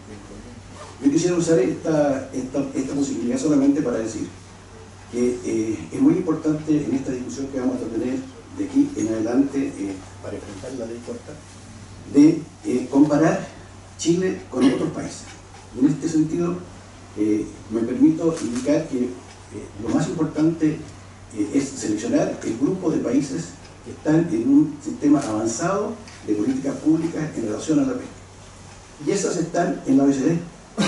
Yo quisiera usar esta, esta, esta posibilidad solamente para decir que eh, es muy importante en esta discusión que vamos a tener de aquí en adelante eh, para enfrentar la ley corta, de eh, comparar Chile con otros países. Y en este sentido eh, me permito indicar que eh, lo más importante eh, es seleccionar el grupo de países que están en un sistema avanzado de políticas públicas en relación a la pesca. Y esas están en la O E C D.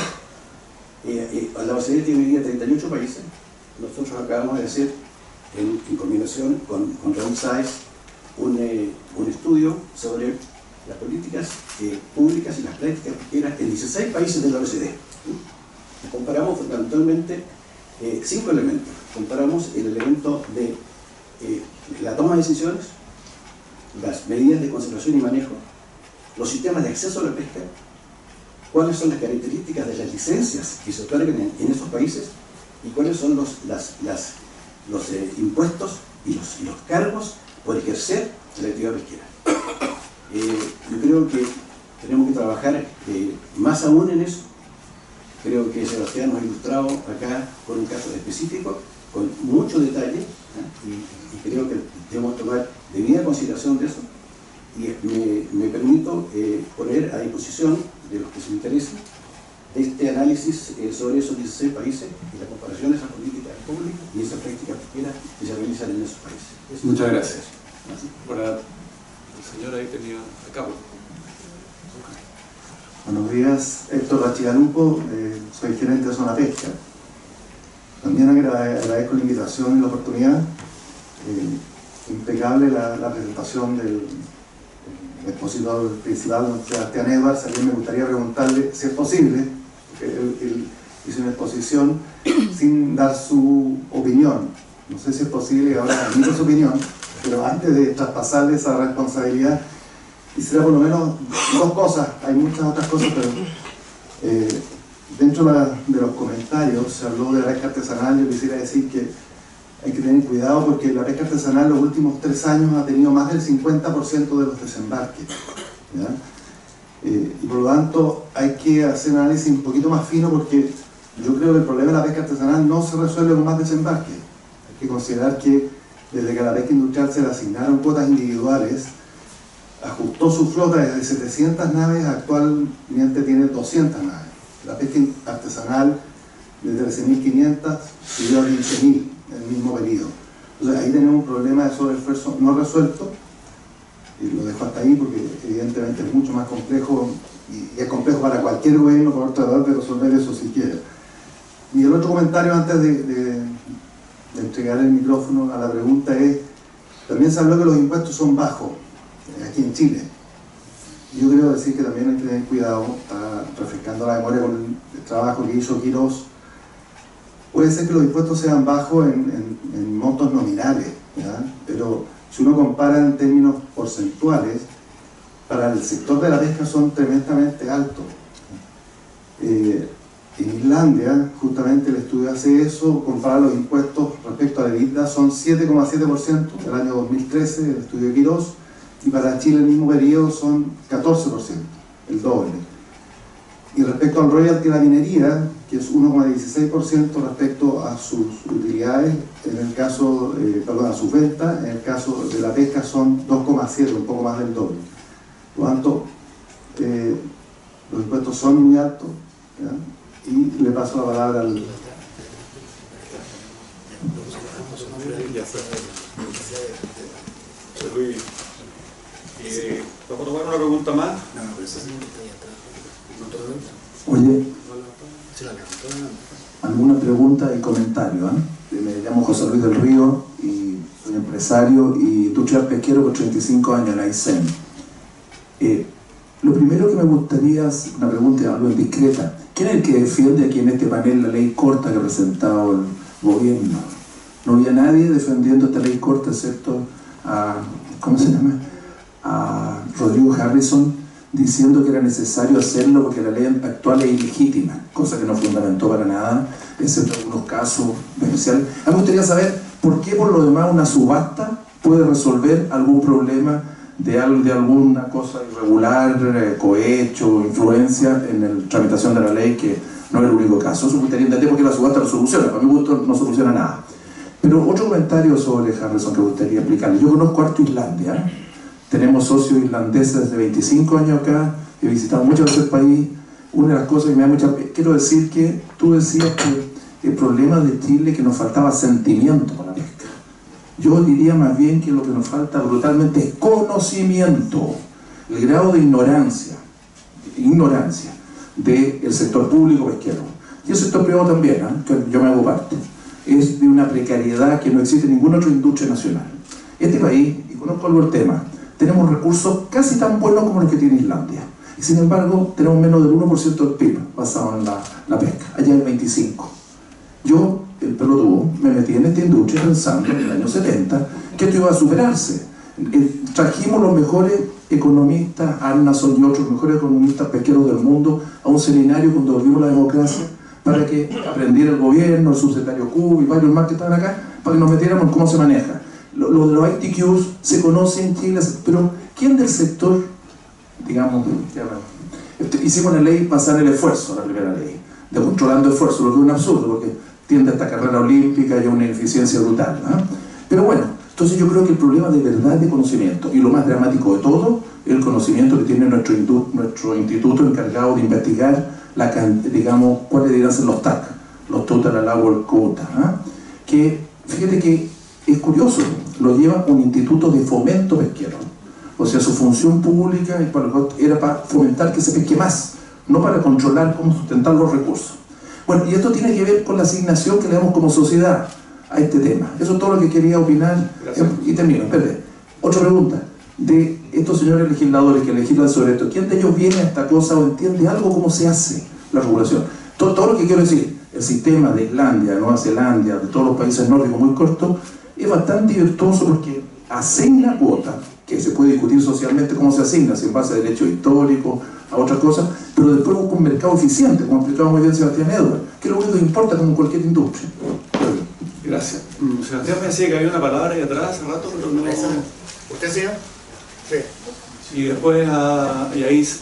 Eh, eh, la O E C D tiene hoy día treinta y ocho países. Nosotros acabamos de hacer, en, en combinación con, con Raúl Sáez, un, eh, un estudio sobre las políticas eh, públicas y las prácticas pesqueras en dieciséis países de la O E C D. Y comparamos fundamentalmente eh, cinco elementos. Comparamos el elemento de eh, la toma de decisiones, las medidas de conservación y manejo, los sistemas de acceso a la pesca, cuáles son las características de las licencias que se otorgan en, en esos países y cuáles son los, las, las, los eh, impuestos y los, y los cargos por ejercer la actividad pesquera. Eh, yo creo que tenemos que trabajar eh, más aún en eso. Creo que Sebastián nos ha ilustrado acá con un caso específico, con mucho detalle, ¿eh? y, y creo que debemos tomar debida consideración de eso. Y me, me permito eh, poner a disposición de los que se interesen este análisis eh, sobre esos dieciséis países y la comparación de esas políticas públicas y esas prácticas pesqueras que se realizan en esos países. Eso. Muchas gracias. Para el señor ahí tenía acá. Buenos días, Héctor Bachigalupo, eh, soy gerente de Zona Pesca. También agradezco la invitación y la oportunidad. Eh, impecable la, la presentación del expositor principal, don Sebastián Edwards. A mí me gustaría preguntarle si es posible, porque él, él hizo una exposición sin dar su opinión. No sé si es posible, ahora admito su opinión, pero antes de traspasarle esa responsabilidad, quisiera por lo menos dos cosas. Hay muchas otras cosas, pero eh, dentro de, la, de los comentarios se habló de la pesca artesanal. Yo quisiera decir que hay que tener cuidado porque la pesca artesanal los últimos tres años ha tenido más del cincuenta por ciento de los desembarques, ¿ya? Eh, y por lo tanto hay que hacer un análisis un poquito más fino, porque yo creo que el problema de la pesca artesanal no se resuelve con más desembarques. Hay que considerar que desde que a la pesca industrial se le asignaron cuotas individuales, ajustó su flota desde setecientas naves, actualmente tiene doscientas naves. La pesca artesanal de trece mil quinientas subió a quince mil en el mismo periodo. Entonces ahí tenemos un problema de sobreesfuerzo no resuelto, y lo dejo hasta ahí porque evidentemente es mucho más complejo, y es complejo para cualquier gobierno poder tratar de resolver eso si quiere. Y el otro comentario antes de, de, de entregar el micrófono a la pregunta es, también se habló que los impuestos son bajos aquí en Chile. Yo quiero decir que también hay que tener cuidado, está refrescando la memoria con el trabajo que hizo Quirós. Puede ser que los impuestos sean bajos en, en, en montos nominales, ¿verdad? Pero si uno compara en términos porcentuales, para el sector de la pesca son tremendamente altos. Eh, en Islandia, justamente el estudio hace eso, compara los impuestos respecto a la EBITDA, son siete coma siete por ciento del año dos mil trece, el estudio de Quirós, y para Chile el mismo periodo son catorce por ciento, el doble. Y respecto al royalty de la minería, que es uno coma dieciséis por ciento respecto a sus utilidades, en el caso, eh, perdón, a sus ventas, en el caso de la pesca son dos coma siete, un poco más del doble. Por lo tanto, eh, los impuestos son muy altos, ¿ya? Y le paso la palabra al... Luis, eh, ¿vamos a tomar una pregunta más? Oye, ¿alguna pregunta y comentario? ¿eh? Me llamo José Luis del Río y soy empresario y industrial pesquero por treinta y cinco años en la I C E M. Eh, lo primero que me gustaría hacer una pregunta, algo indiscreta. ¿Quién es el que defiende aquí en este panel la ley corta que ha presentado el gobierno? No había nadie defendiendo esta ley corta excepto a, ¿cómo se llama? a Rodrigo Harrison, diciendo que era necesario hacerlo porque la ley actual es ilegítima, cosa que no fundamentó para nada, excepto algunos casos especiales. A mí me gustaría saber por qué por lo demás una subasta puede resolver algún problema de, al, de alguna cosa irregular, eh, cohecho, influencia en la tramitación de la ley, que no es el único caso. Eso me gustaría entender porque la subasta lo soluciona, para mi gusto no soluciona nada. Pero otro comentario sobre Harrison que me gustaría explicarle. Yo conozco harto Islandia, tenemos socios islandeses desde veinticinco años acá, he visitado muchas veces el país. Una de las cosas que me da mucha pena, quiero decir que tú decías que el problema de Chile es que nos faltaba sentimiento para la pesca. Yo diría más bien que lo que nos falta brutalmente es conocimiento, el grado de ignorancia, ignorancia del sector público pesquero. Y el sector privado también, ¿eh? que yo me hago parte. Es de una precariedad que no existe en ninguna otra industria nacional. Este país, y conozco algo el tema, tenemos recursos casi tan buenos como los que tiene Islandia. Y sin embargo, tenemos menos del uno por ciento del P I B basado en la, la pesca. Allá el veinticinco por ciento. Yo, el pelotudo, me metí en esta industria pensando en el año setenta que esto iba a superarse. Eh, trajimos los mejores economistas, Arnason y otros mejores economistas pesqueros del mundo, a un seminario cuando volvimos la democracia, para que aprendiera el gobierno, el subsecretario Q y varios más que estaban acá, para que nos metiéramos en cómo se maneja. Lo, lo de los I T Qs se conoce en Chile, pero ¿quién del sector, digamos, ya, hicimos la ley basada en el esfuerzo, la primera ley, de controlando esfuerzo, lo que es un absurdo, porque tiende a esta carrera olímpica y a una ineficiencia brutal, ¿no? Pero bueno, entonces yo creo que el problema de verdad es de conocimiento, y lo más dramático de todo es el conocimiento que tiene nuestro, nuestro instituto encargado de investigar la, digamos, cuáles deberían ser los T A C, los Total Allowable Quota, ¿eh? Que fíjate que es curioso, lo lleva un instituto de fomento pesquero, o sea, su función pública era para fomentar que se pesque más, no para controlar cómo sustentar los recursos. Bueno, y esto tiene que ver con la asignación que le damos como sociedad a este tema. Eso es todo lo que quería opinar. Gracias. Y termino, espérate. Otra pregunta. De estos señores legisladores que legislan sobre esto, ¿quién de ellos viene a esta cosa o entiende algo cómo se hace la regulación? Todo, todo lo que quiero decir, el sistema de Islandia, Nueva Zelanda, de todos los países nórdicos muy corto, es bastante virtuoso porque asigna cuotas, que se puede discutir socialmente cómo se asigna, si en base a derechos históricos, a otras cosas, pero después busca un mercado eficiente, como explicaba muy bien Sebastián Edward, que es lo único que importa como en cualquier industria. Gracias. Sebastián me decía que había una palabra ahí atrás hace rato, pero no... ¿Usted, señor? Sí. Y después, uh, y ahí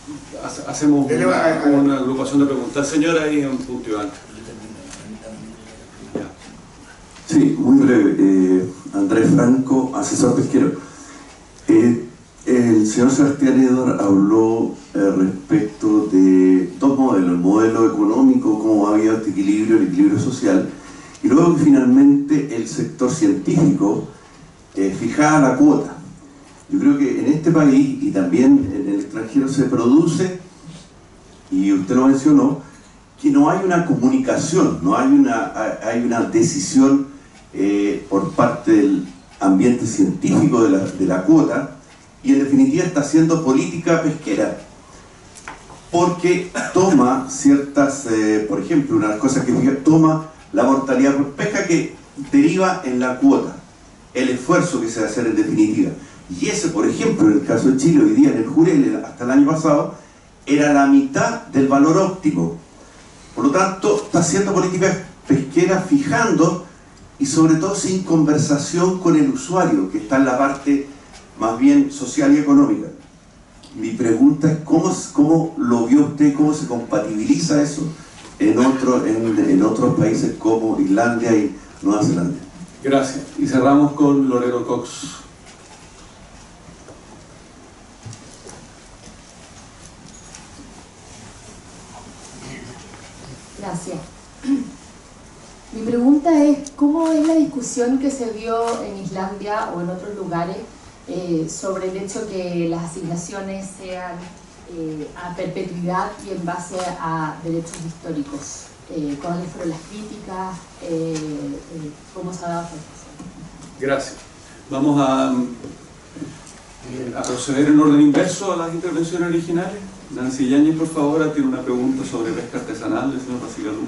hacemos una, una agrupación de preguntas. Señora, ahí en punto Iván. Sí, muy breve. Eh, Andrés Franco, asesor pesquero. Eh, el señor Sebastián Edward habló eh, respecto de dos modelos, el modelo económico, cómo había este equilibrio, el equilibrio social, y luego que finalmente el sector científico eh, fijaba la cuota. Yo creo que en este país y también en el extranjero se produce, y usted lo mencionó, que no hay una comunicación, no hay una, hay una decisión eh, por parte del ambiente científico de la, de la cuota, y en definitiva está haciendo política pesquera, porque toma ciertas, eh, por ejemplo, una de las cosas que fija, toma la mortalidad por pesca que deriva en la cuota, el esfuerzo que se va a hacer en definitiva. Y ese, por ejemplo, en el caso de Chile, hoy día en el Jurel, hasta el año pasado, era la mitad del valor óptimo. Por lo tanto, está haciendo política pesquera fijando, y sobre todo sin conversación con el usuario, que está en la parte más bien social y económica. Mi pregunta es, ¿cómo, cómo lo vio usted, cómo se compatibiliza eso en, otro, en, en otros países como Islandia y Nueva Zelanda? Gracias. Y cerramos con Lorero Cox. Gracias. Mi pregunta es, ¿cómo es la discusión que se dio en Islandia o en otros lugares eh, sobre el hecho que las asignaciones sean eh, a perpetuidad y en base a derechos históricos? Eh, ¿Cuáles fueron las críticas? Eh, eh, ¿Cómo se ha dado esta discusión? Gracias. Vamos a, a proceder en orden inverso a las intervenciones originales. Nancy Yáñez, por favor, tiene una pregunta sobre pesca artesanal del señor Bacicalú.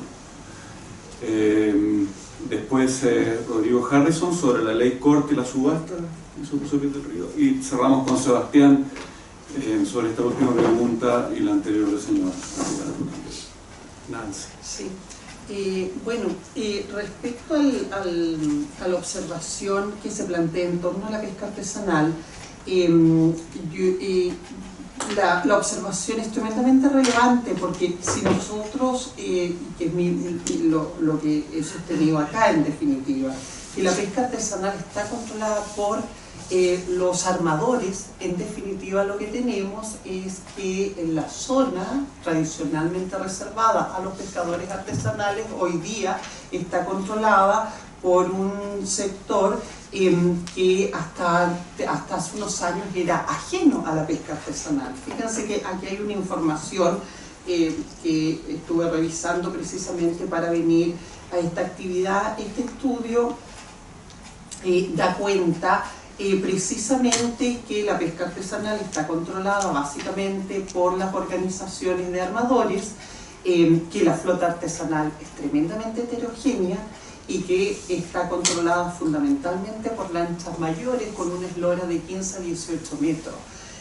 Eh, después eh, Rodrigo Harrison sobre la ley corte y la subasta y su uso del río. Y cerramos con Sebastián eh, sobre esta última pregunta y la anterior del señor Bacicalú. Nancy. Sí. Eh, bueno, eh, respecto al, al, a la observación que se plantea en torno a la pesca artesanal, eh, yo, eh, La, la observación es tremendamente relevante, porque si nosotros, eh, que es mi, mi, lo, lo que he sostenido acá en definitiva, que la pesca artesanal está controlada por eh, los armadores, en definitiva lo que tenemos es que en la zona tradicionalmente reservada a los pescadores artesanales hoy día está controlada por un sector eh, que hasta, hasta hace unos años era ajeno a la pesca artesanal. Fíjense que aquí hay una información eh, que estuve revisando precisamente para venir a esta actividad. Este estudio eh, da cuenta eh, precisamente que la pesca artesanal está controlada básicamente por las organizaciones de armadores, eh, que la flota artesanal es tremendamente heterogénea, y que está controlada fundamentalmente por lanchas mayores con una eslora de quince a dieciocho metros.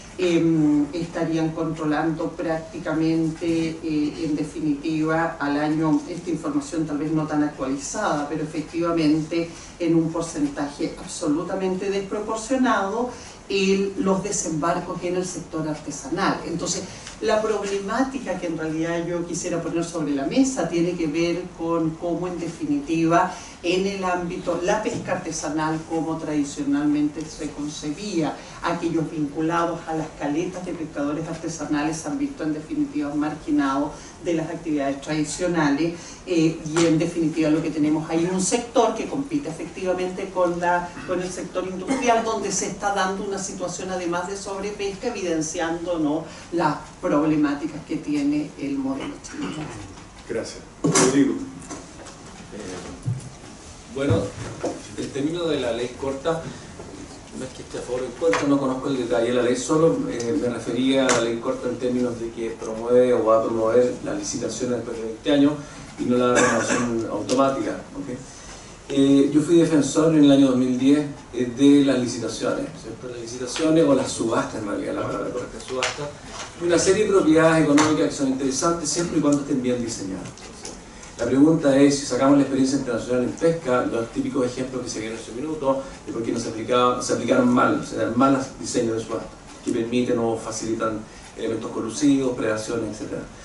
Eh, estarían controlando prácticamente, eh, en definitiva, al año, esta información tal vez no tan actualizada, pero efectivamente en un porcentaje absolutamente desproporcionado, el, los desembarcos en el sector artesanal. Entonces, la problemática que en realidad yo quisiera poner sobre la mesa tiene que ver con cómo, en definitiva, en el ámbito, la pesca artesanal, como tradicionalmente se concebía, aquellos vinculados a las caletas de pescadores artesanales se han visto en definitiva marginados de las actividades tradicionales, eh, y en definitiva lo que tenemos ahí es un sector que compite efectivamente con, la, con el sector industrial, donde se está dando una situación además de sobrepesca, evidenciando, ¿no?, las problemáticas que tiene el modelo chileno. Gracias. Rodrigo. Eh, bueno, el término de la ley corta, no es que esté a favor o en contra, no conozco el detalle de la ley, solo eh, me refería a la ley corta en términos de que promueve o va a promover las licitaciones después de veinte años y no la renovación automática. ¿Okay? Eh, yo fui defensor en el año dos mil diez eh, de las licitaciones, ¿cierto? Las licitaciones o las subastas, en realidad la palabra correcta es subasta, una serie de propiedades económicas que son interesantes siempre y cuando estén bien diseñadas. La pregunta es, si sacamos la experiencia internacional en pesca, los típicos ejemplos que se vieron en ese minuto, de por qué no se, aplicaba, se aplicaron mal, o sea, malos diseños de subasta, que permiten o facilitan elementos colusivos, predaciones, etcétera.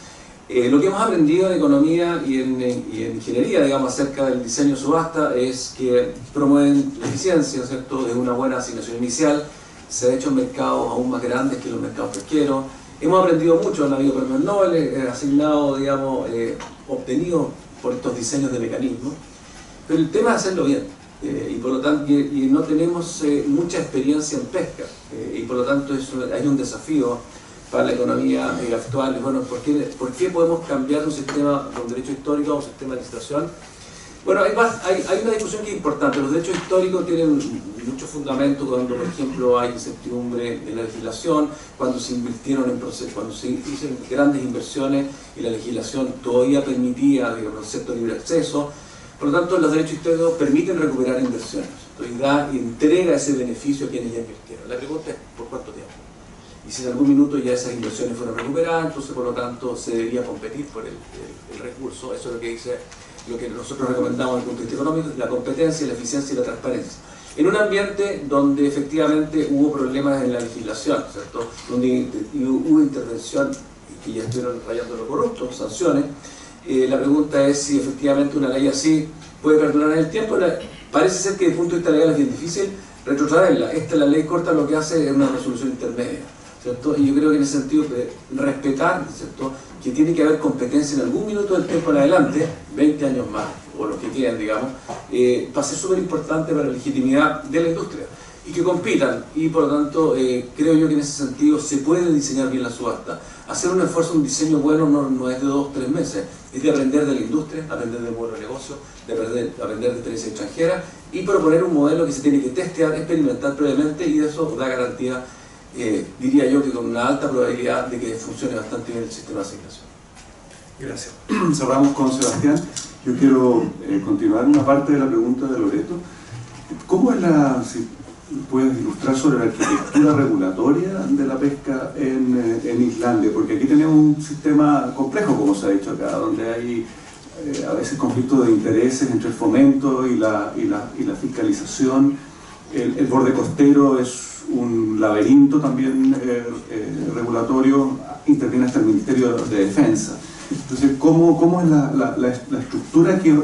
Eh, lo que hemos aprendido en economía y en, y en ingeniería, digamos, acerca del diseño subasta es que promueven la eficiencia, ¿cierto?, de una buena asignación inicial. Se ha hecho en mercados aún más grandes que los mercados pesqueros. Hemos aprendido mucho, han habido premios Nobel eh, asignados, digamos, eh, obtenidos por estos diseños de mecanismos. Pero el tema es hacerlo bien. Eh, y por lo tanto, y, y no tenemos eh, mucha experiencia en pesca. Eh, y por lo tanto, eso, hay un desafío para la economía eh, actual. Bueno, ¿por qué, ¿por qué podemos cambiar de un sistema de un derecho histórico a un sistema de licitación? Bueno, hay, hay, hay una discusión que es importante. Los derechos históricos tienen mucho fundamento cuando, por ejemplo, hay incertidumbre en la legislación, cuando se invirtieron en procesos, cuando se hicieron grandes inversiones y la legislación todavía permitía, digamos, cierto libre acceso. Por lo tanto, los derechos históricos permiten recuperar inversiones y da y entrega ese beneficio a quienes ya invirtieron. La pregunta es, ¿por cuánto tiempo? Y si en algún minuto ya esas inversiones fueron recuperadas, entonces por lo tanto se debería competir por el, el, el recurso. Eso es lo que dice, lo que nosotros recomendamos desde el punto de vista económico, la competencia, la eficiencia y la transparencia. En un ambiente donde efectivamente hubo problemas en la legislación, ¿cierto?, donde hubo intervención y ya estuvieron rayando lo corrupto, sanciones, eh, la pregunta es si efectivamente una ley así puede perdurar en el tiempo. La, parece ser que desde el punto de vista legal es bien difícil retrotraerla. Esta, la ley corta, lo que hace es una resolución intermedia, ¿cierto? Y yo creo que en ese sentido de respetar, ¿cierto?, que tiene que haber competencia en algún minuto del tiempo en adelante, veinte años más, o los que quieran, digamos, eh, va a ser súper importante para la legitimidad de la industria. Y que compitan, y por lo tanto, eh, creo yo que en ese sentido se puede diseñar bien la subasta. Hacer un esfuerzo, un diseño bueno no, no es de dos o tres meses, es de aprender de la industria, aprender del modelo de negocio, de aprender, aprender de experiencia extranjera y proponer un modelo que se tiene que testear, experimentar previamente, y de eso da garantía, eh, diría yo, que con una alta probabilidad de que funcione bastante bien el sistema de asignación. Gracias. Cerramos con Sebastián. Yo quiero eh, continuar una parte de la pregunta de Loreto. ¿Cómo es la, si puedes ilustrar sobre la arquitectura regulatoria de la pesca en, en Islandia? Porque aquí tenemos un sistema complejo, como se ha dicho acá, donde hay eh, a veces conflictos de intereses entre el fomento y la, y la, y la fiscalización. El, el borde costero es un laberinto también eh, eh, regulatorio, interviene hasta el Ministerio de Defensa. Entonces, ¿cómo, cómo es la, la, la, la estructura que eh,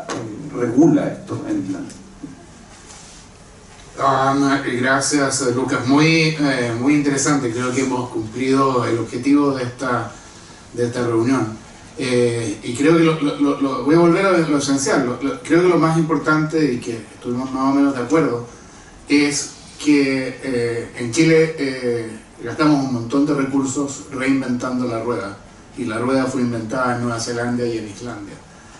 regula esto en Islandia? Um, gracias, Lucas. Muy, eh, muy interesante. Creo que hemos cumplido el objetivo de esta, de esta reunión. Eh, y creo que lo, lo, lo, voy a volver a lo esencial. Lo, lo, creo que lo más importante, y que estuvimos más o menos de acuerdo, es que eh, en Chile eh, gastamos un montón de recursos reinventando la rueda. Y la rueda fue inventada en Nueva Zelanda y en Islandia.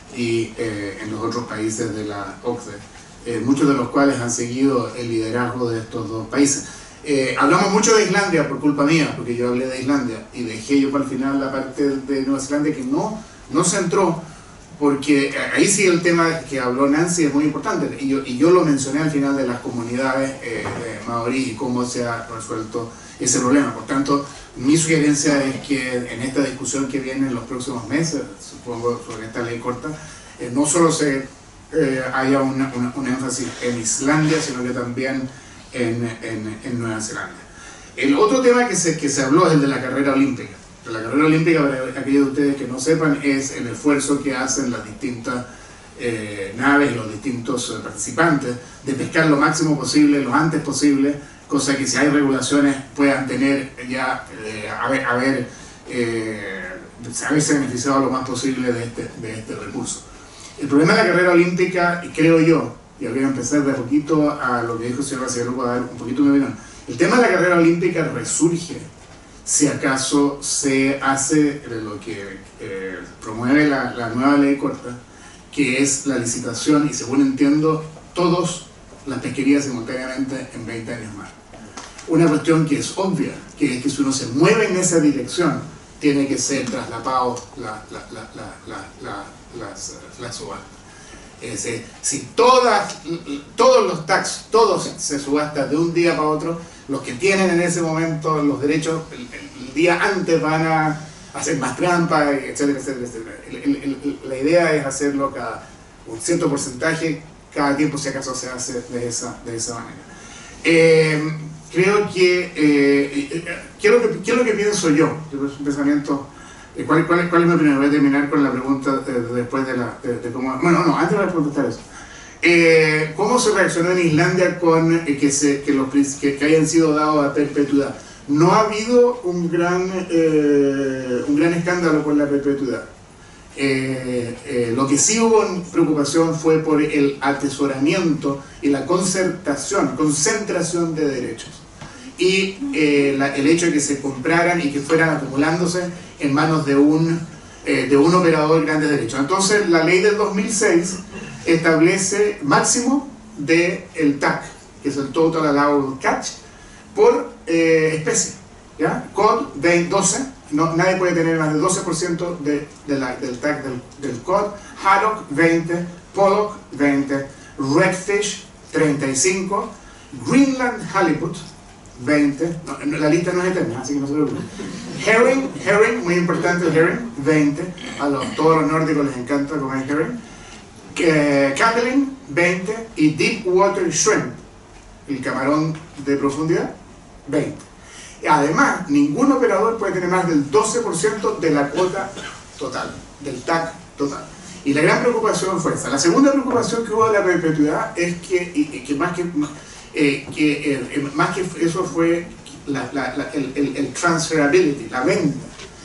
Y eh, en los otros países de la O C D E. Eh, muchos de los cuales han seguido el liderazgo de estos dos países. Eh, hablamos mucho de Islandia por culpa mía, porque yo hablé de Islandia y dejé yo para el final la parte de Nueva Zelanda que no, no se entró, porque ahí sí el tema que habló Nancy es muy importante, y yo, y yo lo mencioné al final de las comunidades eh, de maorí y cómo se ha resuelto ese problema. Por tanto, mi sugerencia es que en esta discusión que viene en los próximos meses, supongo, sobre esta ley corta, eh, no solo se Eh, haya una, una, un énfasis en Islandia, sino que también en, en, en Nueva Zelanda. El otro tema que se, que se habló es el de la carrera olímpica. La carrera olímpica, para aquellos de ustedes que no sepan, es el esfuerzo que hacen las distintas eh, naves y los distintos eh, participantes de pescar lo máximo posible, lo antes posible, cosa que si hay regulaciones puedan tener ya, eh, haber, haber, eh, haberse beneficiado lo más posible de este, de este recurso. El problema de la carrera olímpica, y creo yo, y voy a empezar de a poquito a lo que dijo el señor Bacigalupo, a dar un poquito mi opinión. El tema de la carrera olímpica resurge si acaso se hace lo que eh, promueve la, la nueva ley corta, que es la licitación, y según entiendo, todas las pesquerías simultáneamente en veinte años más. Una cuestión que es obvia, que es que si uno se mueve en esa dirección, tiene que ser traslapado la, la, la, la, la, la las, las subastas. Es decir, si todas, todos los tax, todos se subastan de un día para otro, los que tienen en ese momento los derechos, el, el, el día antes van a hacer más trampa, etcétera, etcétera, etcétera. El, el, el, la idea es hacerlo cada un cierto porcentaje, cada tiempo si acaso se hace de esa, de esa manera. Eh, creo que, eh, ¿qué, es lo que, ¿qué es lo que pienso yo? Es un pensamiento ¿Cuál, cuál, ¿Cuál es mi opinión? Voy a terminar con la pregunta de, de, después de la... De, de cómo, bueno, no, antes de contestar eso. Eh, ¿Cómo se reaccionó en Islandia con eh, que, se, que, los, que, que hayan sido dados a perpetuidad? No ha habido un gran, eh, un gran escándalo con la perpetuidad. Eh, eh, lo que sí hubo preocupación fue por el atesoramiento y la concertación, concentración de derechos. Y eh, la, el hecho de que se compraran y que fueran acumulándose en manos de un, eh, de un operador grandes derechos. Entonces la ley del dos mil seis establece máximo del T A C, que es el Total Allowable Catch, por eh, especie. ¿Ya? C O D doce, no, nadie puede tener más del doce por ciento de, de la, del T A C del, del C O D, Haddock veinte, Pollock veinte, Redfish treinta y cinco, Greenland Halibut veinte, no, la lista no es eterna, así que no se preocupen. Herring, herring, muy importante el herring, veinte, a los, todos los nórdicos les encanta comer herring. Eh, Cackling, veinte, y Deep Water Shrimp, el camarón de profundidad, veinte. Además, ningún operador puede tener más del doce por ciento de la cuota total, del T A C total. Y la gran preocupación fue esa. La segunda preocupación que hubo de la perpetuidad es que, y, que más que... Eh, que eh, más que eso fue la, la, la, el, el, el transferability, la venta.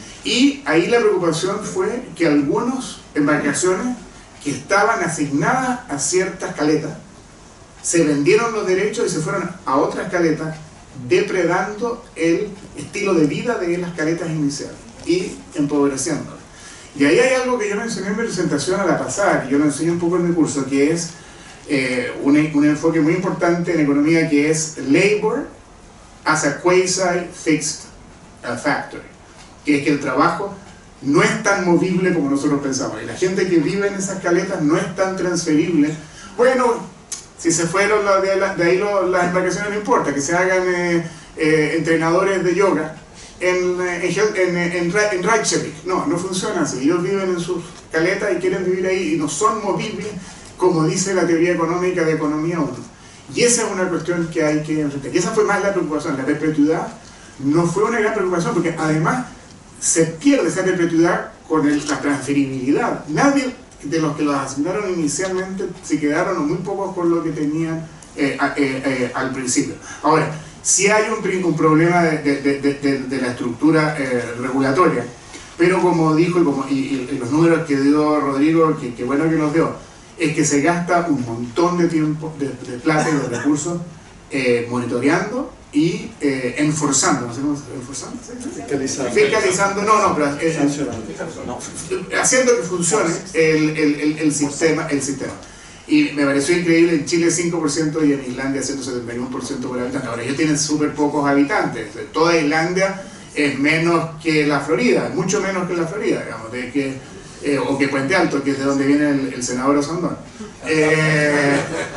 Y ahí la preocupación fue que algunas embarcaciones que estaban asignadas a ciertas caletas se vendieron los derechos y se fueron a otras caletas, depredando el estilo de vida de las caletas iniciales y empobreciéndolas. Y ahí hay algo que yo mencioné en mi presentación a la pasada, que yo lo enseño un poco en mi curso, que es Eh, un, un enfoque muy importante en economía, que es labor as a quasi-fixed uh, factor, que es que el trabajo no es tan movible como nosotros pensamos, y la gente que vive en esas caletas no es tan transferible. Bueno, si se fueron de, la, de ahí lo, las embarcaciones no importa, que se hagan eh, eh, entrenadores de yoga en, en, en, en, en Reykjavik. No, no funciona así. Ellos viven en sus caletas y quieren vivir ahí y no son movibles, como dice la teoría económica de Economía uno. Y esa es una cuestión que hay que enfrentar. Y esa fue más la preocupación. La perpetuidad no fue una gran preocupación, porque además se pierde esa perpetuidad con el, la transferibilidad. Nadie de los que los asignaron inicialmente se quedaron, o muy pocos, con lo que tenían eh, eh, eh, al principio. Ahora, si hay un, un problema de, de, de, de, de la estructura eh, regulatoria, pero como dijo, y, como, y, y los números que dio Rodrigo, que, que bueno que los dio, es que se gasta un montón de tiempo, de, de plata y de recursos eh, monitoreando y eh, enforzando, ¿no sé cómo se llama? ¿Enforzando? ¿Sí? Fiscalizando. Fiscalizando, no, no, pero eh, haciendo que funcione el, el, el, el, sistema, el sistema. Y me pareció increíble, en Chile cinco por ciento y en Islandia ciento setenta y uno por ciento por habitante. Ahora, ellos tienen súper pocos habitantes. Toda Islandia es menos que la Florida, mucho menos que la Florida, digamos, de que Eh, o que Puente Alto, que es de donde viene el, el senador Osandón. Eh,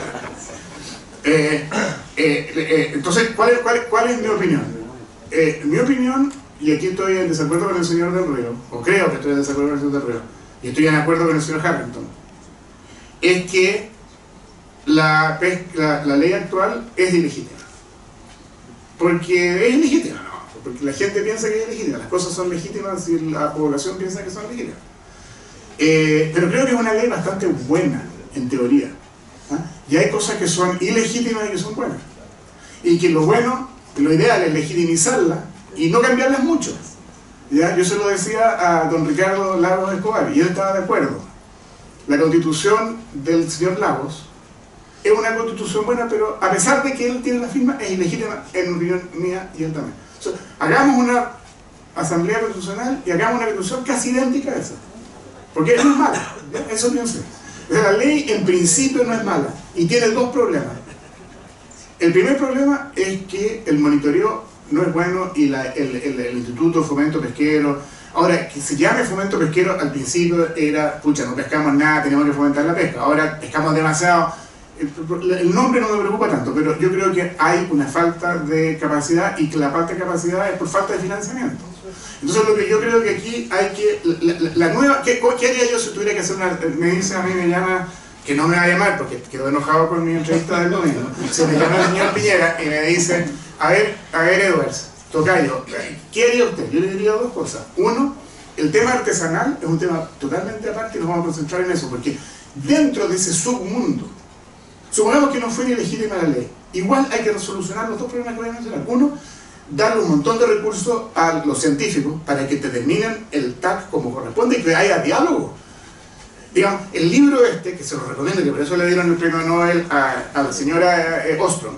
eh, eh, eh, entonces, ¿cuál es, cuál, ¿cuál es mi opinión? Eh, mi opinión, y aquí estoy en desacuerdo con el señor Del Río, o creo que estoy en desacuerdo con el señor Del Río, y estoy en acuerdo con el señor Harrington, es que la, la, la ley actual es ilegítima. Porque es ilegítima, ¿no? Porque la gente piensa que es ilegítima, las cosas son legítimas y la población piensa que son legítimas. Eh, pero creo que es una ley bastante buena, en teoría. ¿Ah? Y hay cosas que son ilegítimas y que son buenas. Y que lo bueno, lo ideal es legitimizarlas y no cambiarlas mucho. ¿Ya? Yo se lo decía a don Ricardo Lagos Escobar y él estaba de acuerdo. La constitución del señor Lagos es una constitución buena, pero a pesar de que él tiene la firma, es ilegítima en opinión mía y él también. O sea, hagamos una asamblea constitucional y hagamos una constitución casi idéntica a esa. Porque no es mala, eso pienso. O sea, la ley en principio no es mala y tiene dos problemas. El primer problema es que el monitoreo no es bueno y la, el, el, el Instituto de Fomento Pesquero, ahora que se llame Fomento Pesquero, al principio era, pucha, no pescamos nada, tenemos que fomentar la pesca, ahora pescamos demasiado. El, el nombre no me preocupa tanto, pero yo creo que hay una falta de capacidad y que la falta de capacidad es por falta de financiamiento. Entonces lo que yo creo que aquí hay que, la, la, la nueva, ¿qué, ¿qué haría yo si tuviera que hacer una, me dice a mí, me llama, que no me va a llamar porque quedó enojado con mi entrevista del domingo, se me llama el señor Piñera y me dice, a ver, a ver Edwards, tocayo, ¿qué haría usted? Yo le diría dos cosas. Uno, El tema artesanal es un tema totalmente aparte y nos vamos a concentrar en eso, porque dentro de ese submundo, supongamos que no fue ni legítima la ley, igual hay que solucionar los dos problemas que voy a mencionar. Uno, darle un montón de recursos a los científicos para que te determinen el T A C como corresponde y que haya diálogo. Digamos, el libro este, que se lo recomiendo, que por eso le dieron el premio Nobel a, a la señora eh, Ostrom,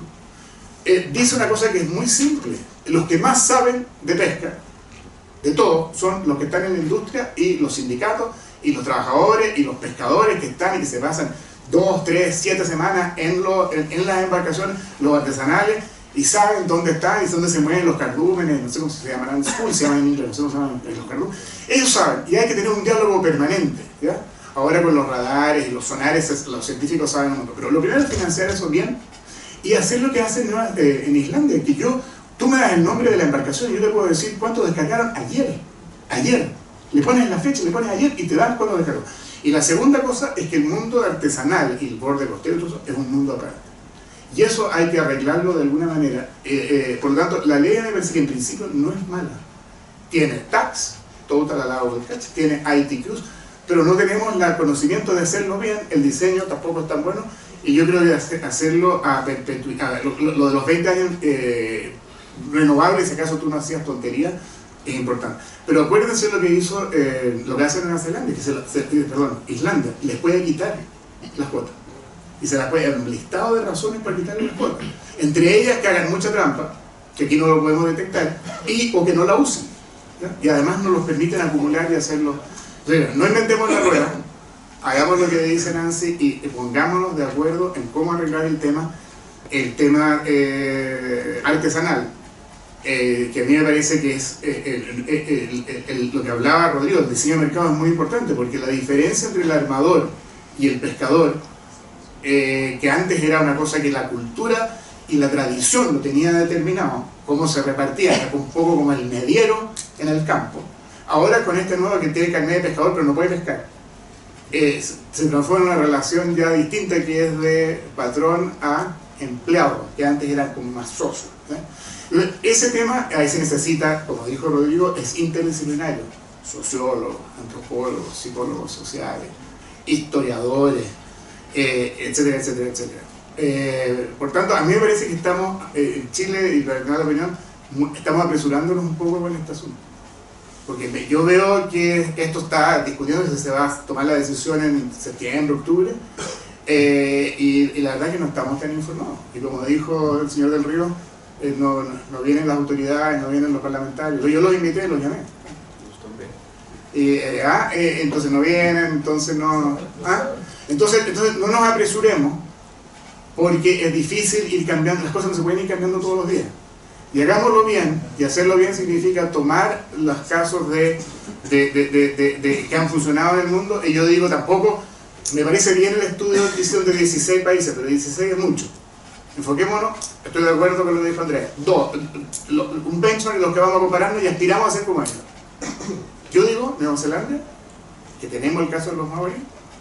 eh, dice una cosa que es muy simple. Los que más saben de pesca, de todo, son los que están en la industria y los sindicatos y los trabajadores y los pescadores que están y que se pasan dos, tres, siete semanas en, lo, en, en las embarcaciones, los artesanales, y saben dónde están y dónde se mueven los cardúmenes, no sé cómo se llaman, school se llaman en inglés, no sé cómo se llaman los cardúmenes. Ellos saben, y hay que tener un diálogo permanente, ¿ya? Ahora con los radares y los sonares, los científicos saben un montón. Pero lo primero es financiar eso bien y hacer lo que hacen en Islandia, que yo, tú me das el nombre de la embarcación y yo te puedo decir cuánto descargaron ayer. Ayer. Le pones la fecha, le pones ayer y te dan cuánto descargó. Y la segunda cosa es que el mundo artesanal y el borde costero es un mundo aparte. Y eso hay que arreglarlo de alguna manera. Eh, eh, por lo tanto, la ley me parece que en principio no es mala. Tiene T A C, Total Allowable Catch, tiene I T Cruise, pero no tenemos el conocimiento de hacerlo bien, el diseño tampoco es tan bueno, y yo creo que hacerlo a perpetuidad, lo, lo de los veinte años eh, renovables, si acaso tú no hacías tontería, es importante. Pero acuérdense lo que hizo, eh, lo que hace Nueva Zelanda, que se, se, perdón, Islandia, les puede quitar las cuotas. Y se las puede dar un listado de razones para quitarle las cuotas. Entre ellas que hagan mucha trampa, que aquí no lo podemos detectar, y o que no la usen. ¿Ya? Y además nos los permiten acumular y hacerlo. Entonces, no inventemos la rueda, hagamos lo que dice Nancy y pongámonos de acuerdo en cómo arreglar el tema, el tema eh, artesanal. Eh, que a mí me parece que es eh, el, el, el, el, lo que hablaba Rodrigo, el diseño de mercado es muy importante, porque la diferencia entre el armador y el pescador, eh, que antes era una cosa que la cultura y la tradición lo tenía determinado, cómo se repartía, era un poco como el mediero en el campo. Ahora con este nuevo que tiene carnet de pescador pero no puede pescar, eh, se transforma en una relación ya distinta, que es de patrón a empleado, que antes era como más socio, ¿eh? Ese tema ahí se necesita, como dijo Rodrigo, es interdisciplinario. Sociólogos, antropólogos, psicólogos sociales, historiadores, eh, etcétera, etcétera, etcétera. Eh, por tanto, a mí me parece que estamos, eh, en Chile, y para tener la opinión, estamos apresurándonos un poco con este asunto. Porque yo veo que esto está discutiendo si se va a tomar la decisión en septiembre, octubre, eh, y, y la verdad es que no estamos tan informados. Y como dijo el señor del Río, Eh, no, no, no vienen las autoridades, no vienen los parlamentarios. Yo los invité, los llamé. Y, eh, ah, eh, entonces no vienen, entonces no... ¿ah? Entonces, entonces no nos apresuremos, porque es difícil ir cambiando, las cosas no se pueden ir cambiando todos los días. Y hagámoslo bien, y hacerlo bien significa tomar los casos de, de, de, de, de, de que han funcionado en el mundo, y yo digo tampoco, me parece bien el estudio que hicieron de dieciséis países, pero dieciséis es mucho. Enfoquémonos, estoy de acuerdo con lo que dijo Andrés. Dos, lo, un benchmark en los que vamos a compararnos y aspiramos a ser como ellos. Yo digo Nueva Zelanda, que tenemos el caso de los maoríes,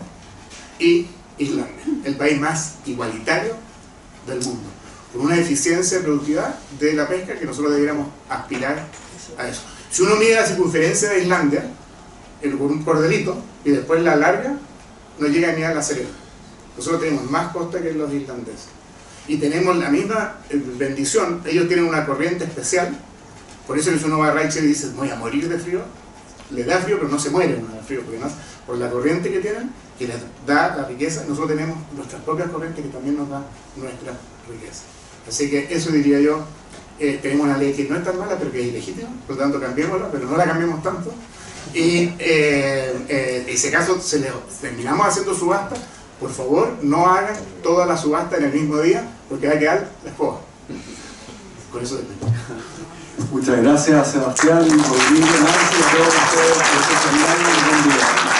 y Islandia, el país más igualitario del mundo, con una eficiencia de productividad de la pesca que nosotros deberíamos aspirar a eso. Si uno mide la circunferencia de Islandia con un cordelito y después la larga, no llega ni a La Serena. Nosotros tenemos más costa que los islandeses. Y tenemos la misma bendición, ellos tienen una corriente especial, por eso si uno va a Rachel y dice voy a morir de frío, le da frío pero no se muere uno de frío, porque no, por la corriente que tienen, que les da la riqueza, nosotros tenemos nuestras propias corrientes que también nos dan nuestra riqueza. Así que eso diría yo, eh, tenemos una ley que no es tan mala pero que es ilegítima, por lo tanto cambiémosla, pero no la cambiemos tanto, y eh, eh, en ese caso se le, terminamos haciendo subasta. Por favor, no hagan toda la subasta en el mismo día, porque va a quedar la escoba. Con eso depende. Muchas gracias, Sebastián, Rodrigo, Nancy, a todos ustedes por este seminario y buen día.